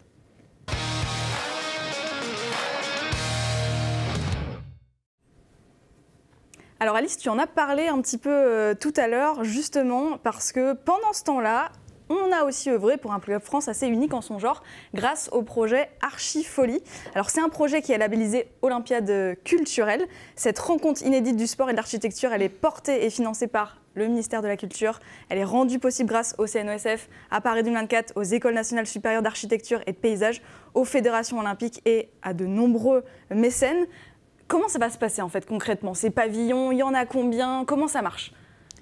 Alors Alice, tu en as parlé un petit peu euh, tout à l'heure, justement, parce que pendant ce temps-là, on a aussi œuvré pour un Club France assez unique en son genre grâce au projet Archifolie. Alors c'est un projet qui est labellisé Olympiade culturelle. Cette rencontre inédite du sport et de l'architecture, elle est portée et financée par le ministère de la Culture. Elle est rendue possible grâce au C N O S F, à Paris deux mille vingt-quatre, aux écoles nationales supérieures d'architecture et de paysage, aux fédérations olympiques et à de nombreux mécènes. Comment ça va se passer en fait concrètement? Ces pavillons, il y en a combien? Comment ça marche?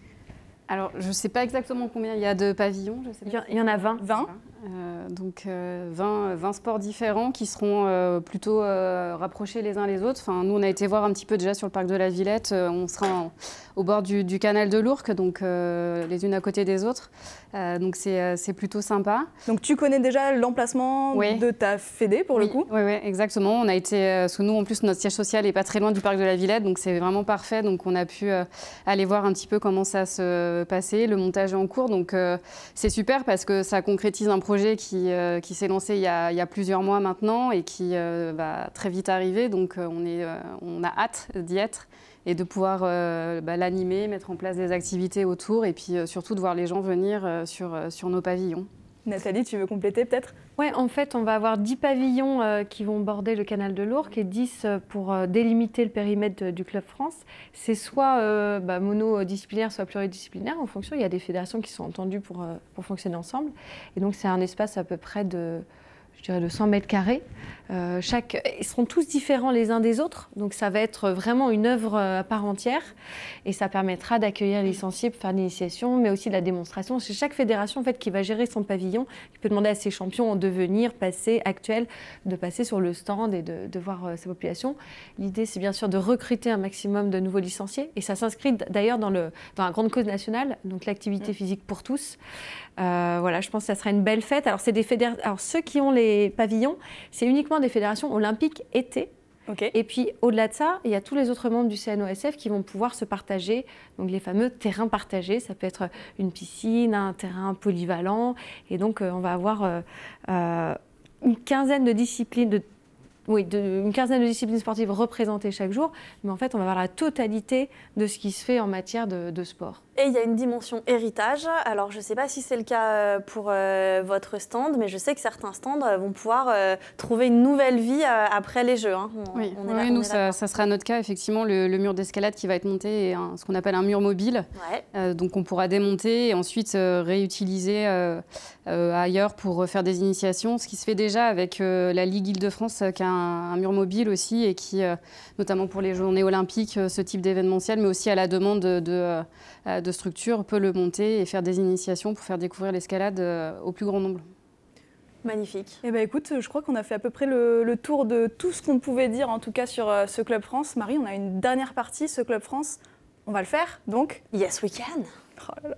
Alors, je ne sais pas exactement combien il y a de pavillons. Je sais pas. Il y en a vingt. vingt Euh, donc euh, vingt, vingt sports différents qui seront euh, plutôt euh, rapprochés les uns les autres. Enfin, nous, on a été voir un petit peu déjà sur le parc de la Villette. Euh, on sera en, au bord du, du canal de l'Ourcq, donc euh, les unes à côté des autres. Euh, donc c'est, euh, c'est plutôt sympa. Donc tu connais déjà l'emplacement Oui. de ta fédé pour oui, le coup? Oui, oui, exactement. On a été, euh, sous nous, en plus, notre siège social n'est pas très loin du parc de la Villette, donc c'est vraiment parfait. Donc on a pu euh, aller voir un petit peu comment ça se passait. Le montage est en cours, donc euh, c'est super parce que ça concrétise un projet qui, euh, qui s'est lancé il y, a, il y a plusieurs mois maintenant et qui euh, va très vite arriver. Donc euh, on, est, euh, on a hâte d'y être et de pouvoir euh, bah, l'animer, mettre en place des activités autour et puis euh, surtout de voir les gens venir euh, sur, euh, sur nos pavillons. Nathalie, tu veux compléter peut-être? Oui, en fait, on va avoir dix pavillons euh, qui vont border le canal de l'Ourcq et dix euh, pour euh, délimiter le périmètre de, du Club France. C'est soit euh, bah, monodisciplinaire, soit pluridisciplinaire en fonction. Il y a des fédérations qui sont entendues pour, euh, pour fonctionner ensemble. Et donc, c'est un espace à peu près de, je dirais, de cent mètres carrés. Euh, chaque, ils seront tous différents les uns des autres, donc ça va être vraiment une œuvre à part entière et ça permettra d'accueillir les licenciés pour faire l'initiation, mais aussi de la démonstration. C'est chaque fédération en fait, qui va gérer son pavillon, qui peut demander à ses champions en devenir, passé, actuel, de passer sur le stand et de, de voir euh, sa population. L'idée, c'est bien sûr de recruter un maximum de nouveaux licenciés et ça s'inscrit d'ailleurs dans, le, dans la grande cause nationale, donc l'activité physique pour tous. Euh, voilà, je pense que ça sera une belle fête. Alors, c'est des fédér... Alors ceux qui ont les pavillons, c'est uniquement des fédérations olympiques été. Okay. Et puis, au-delà de ça, il y a tous les autres membres du C N O S F qui vont pouvoir se partager, donc les fameux terrains partagés. Ça peut être une piscine, un terrain polyvalent. Et donc, euh, on va avoir euh, euh, une quinzaine de disciplines, de, oui, de, une quinzaine de disciplines sportives représentées chaque jour. Mais en fait, on va avoir la totalité de ce qui se fait en matière de, de sport. Et il y a une dimension héritage. Alors, je ne sais pas si c'est le cas pour euh, votre stand, mais je sais que certains stands euh, vont pouvoir euh, trouver une nouvelle vie euh, après les Jeux. Hein. On, oui, on est oui là, nous, on est ça, ça sera notre cas. Effectivement, le, le mur d'escalade qui va être monté est un, ce qu'on appelle un mur mobile. Ouais. Euh, donc, on pourra démonter et ensuite euh, réutiliser euh, euh, ailleurs pour faire des initiations. Ce qui se fait déjà avec euh, la Ligue Île-de-France, qui a un, un mur mobile aussi et qui, euh, notamment pour les Journées Olympiques, euh, ce type d'événementiel, mais aussi à la demande de, de, euh, de structures, peut le monter et faire des initiations pour faire découvrir l'escalade euh, au plus grand nombre. Magnifique. Eh ben écoute, je crois qu'on a fait à peu près le, le tour de tout ce qu'on pouvait dire, en tout cas sur euh, ce Club France. Marie, on a une dernière partie, ce Club France. On va le faire, donc? Yes, we can. Oh là là.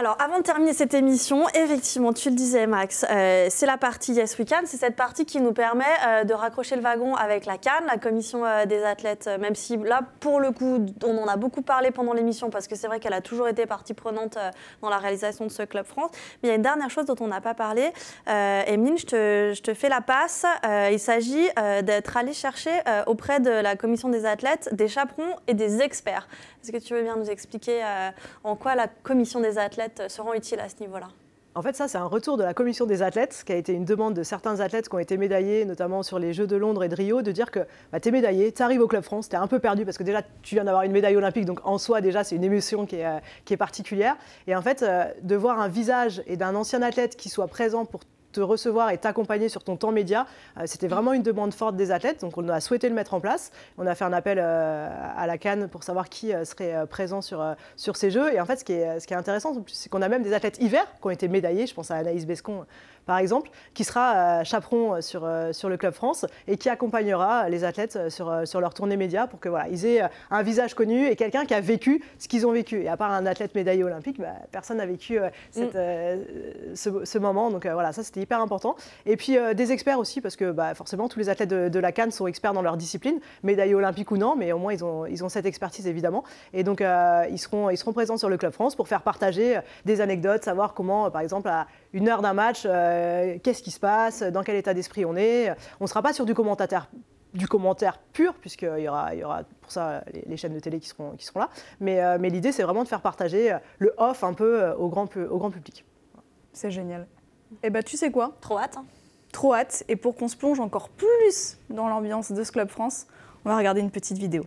Alors, avant de terminer cette émission, effectivement, tu le disais, Max, euh, c'est la partie Yes We Can. C'est cette partie qui nous permet euh, de raccrocher le wagon avec la CAN, la commission euh, des athlètes, euh, même si là, pour le coup, on en a beaucoup parlé pendant l'émission, parce que c'est vrai qu'elle a toujours été partie prenante euh, dans la réalisation de ce Club France. Mais il y a une dernière chose dont on n'a pas parlé. Euh, Emeline, je te, je te fais la passe. Euh, il s'agit euh, d'être allé chercher euh, auprès de la commission des athlètes des chaperons et des experts. Est-ce que tu veux bien nous expliquer euh, en quoi la commission des athlètes seront utiles à ce niveau-là? En fait, ça, c'est un retour de la commission des athlètes, qui a été une demande de certains athlètes qui ont été médaillés, notamment sur les Jeux de Londres et de Rio, de dire que bah, tu es médaillé, tu arrives au Club France, tu es un peu perdu, parce que déjà, tu viens d'avoir une médaille olympique, donc en soi, déjà, c'est une émotion qui est, euh, qui est particulière. Et en fait, euh, de voir un visage et d'un ancien athlète qui soit présent pour te recevoir et t'accompagner sur ton temps média, euh, c'était vraiment une demande forte des athlètes, donc on a souhaité le mettre en place. On a fait un appel euh, à la CAN pour savoir qui euh, serait euh, présent sur, euh, sur ces Jeux. Et en fait, ce qui est, ce qui est intéressant, c'est qu'on a même des athlètes hiver qui ont été médaillés, je pense à Anaïs Bescon par exemple, qui sera euh, chaperon sur, euh, sur le Club France et qui accompagnera les athlètes sur, euh, sur leur tournée média pour que voilà, ils aient un visage connu et quelqu'un qui a vécu ce qu'ils ont vécu. Et à part un athlète médaillé olympique, bah, personne n'a vécu euh, cette, euh, ce, ce moment. Donc euh, voilà, ça c'était hyper important. Et puis euh, des experts aussi, parce que bah, forcément tous les athlètes de, de la CAN sont experts dans leur discipline, médaillés olympiques ou non, mais au moins ils ont, ils ont cette expertise évidemment. Et donc euh, ils, seront, ils seront présents sur le Club France pour faire partager des anecdotes, savoir comment, par exemple, à une heure d'un match, euh, qu'est-ce qui se passe, dans quel état d'esprit on est. On ne sera pas sur du commentateur, du commentaire pur, puisqu'il y aura, il y aura pour ça les, les chaînes de télé qui seront, qui seront là. Mais, euh, mais l'idée, c'est vraiment de faire partager le off un peu au grand, au grand public. C'est génial. Eh bien, tu sais quoi? Trop hâte. Hein. Trop hâte. Et pour qu'on se plonge encore plus dans l'ambiance de ce Club France, on va regarder une petite vidéo.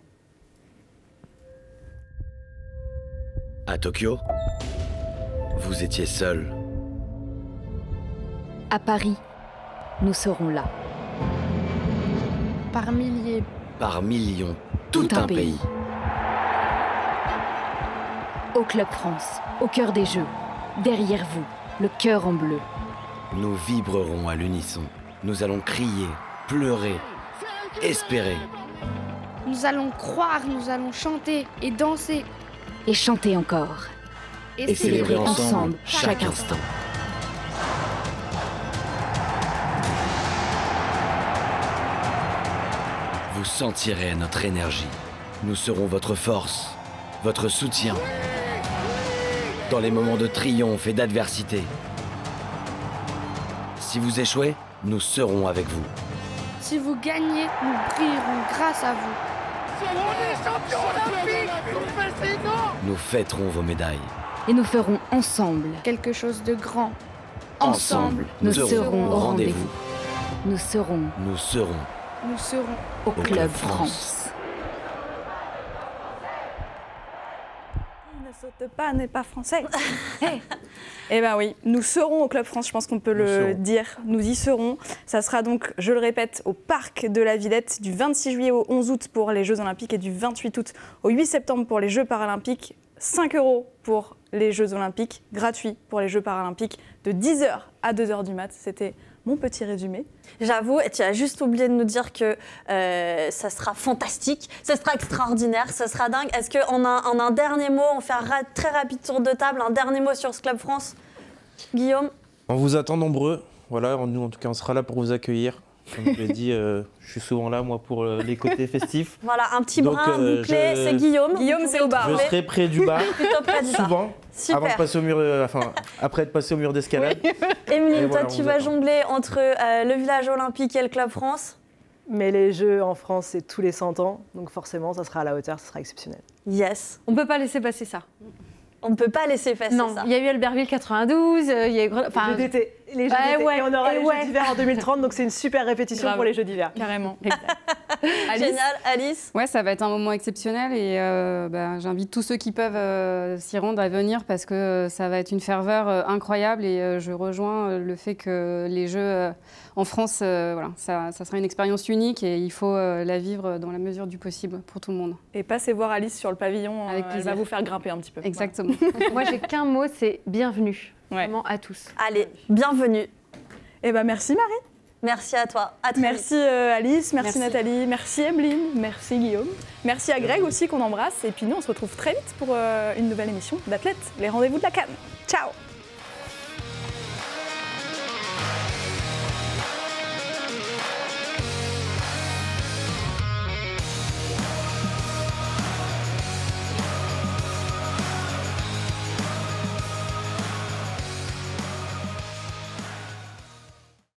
À Tokyo, vous étiez seul. À Paris, nous serons là. Par milliers. Par millions, tout, tout un, un pays. pays. Au Club France, au cœur des Jeux, derrière vous, le cœur en bleu. Nous vibrerons à l'unisson. Nous allons crier, pleurer, espérer. Nous allons croire, nous allons chanter et danser. Et chanter encore. Et, et célébrer ensemble, ensemble chaque instant. Vous sentirez notre énergie. Nous serons votre force, votre soutien. Dans les moments de triomphe et d'adversité. Si vous échouez, nous serons avec vous. Si vous gagnez, nous brillerons grâce à vous. On est champions olympiques! Nous fêterons vos médailles. Et nous ferons ensemble quelque chose de grand. Ensemble, nous, nous serons au rendez-vous. Nous serons. Nous serons. Nous serons au, au Club, Club France. France. Il ne saute pas, n'est pas français. Hey. Eh bien oui, nous serons au Club France, je pense qu'on peut nous le serons. dire. Nous y serons. Ça sera donc, je le répète, au Parc de la Villette du vingt-six juillet au onze août pour les Jeux Olympiques et du vingt-huit août au huit septembre pour les Jeux Paralympiques. cinq euros pour les Jeux Olympiques, gratuit pour les Jeux Paralympiques de dix heures à deux heures du mat. C'était mon petit résumé. J'avoue, et tu as juste oublié de nous dire que euh, ça sera fantastique, ça sera extraordinaire, ça sera dingue. Est-ce qu'en un, en un dernier mot, on fait un ra- très rapide tour de table, un dernier mot sur ce Club France? Guillaume? On vous attend nombreux. Voilà, nous en tout cas, on sera là pour vous accueillir. Comme je l'ai dit, euh, je suis souvent là, moi, pour euh, les côtés festifs. Voilà, un petit Donc, brin euh, bouclé, je... c'est Guillaume. Guillaume, c'est au bar. Je serai près du bar, plutôt près du souvent, Super. avant de passer au mur, euh, enfin, après être passé au mur d'escalade. Oui. Emeline, voilà, toi, tu vas attend. jongler entre euh, le village olympique et le Club France. Mais les Jeux en France, c'est tous les cent ans, donc forcément, ça sera à la hauteur, ça sera exceptionnel. Yes. On ne peut pas laisser passer ça. On ne peut pas laisser passer non, ça. il y a eu Albertville quatre-vingt-douze, il y a eu... Enfin, les Jeux d'été, les Jeux ouais, d'été. Ouais, et on aura les ouais. Jeux d'hiver en deux mille trente, donc c'est une super répétition Grave. pour les Jeux d'hiver. Carrément. Alice. Génial, Alice. Ouais, ça va être un moment exceptionnel et euh, bah, j'invite tous ceux qui peuvent euh, s'y rendre à venir parce que euh, ça va être une ferveur euh, incroyable et euh, je rejoins euh, le fait que les Jeux euh, en France, euh, voilà, ça, ça sera une expérience unique et il faut euh, la vivre dans la mesure du possible pour tout le monde. Et passez voir Alice sur le pavillon, avec euh, plaisir. Elle va vous faire grimper un petit peu. Exactement. Voilà. Moi, j'ai qu'un mot, c'est bienvenue. Ouais. Vraiment à tous. Allez, bienvenue. Eh ben merci Marie. Merci à toi. À très merci vite. euh, Alice, merci, Merci. Nathalie, merci Emeline, merci Guillaume, merci à Greg aussi qu'on embrasse. Et puis nous, on se retrouve très vite pour euh, une nouvelle émission d'Athlètes, les rendez-vous de la CAN. Ciao.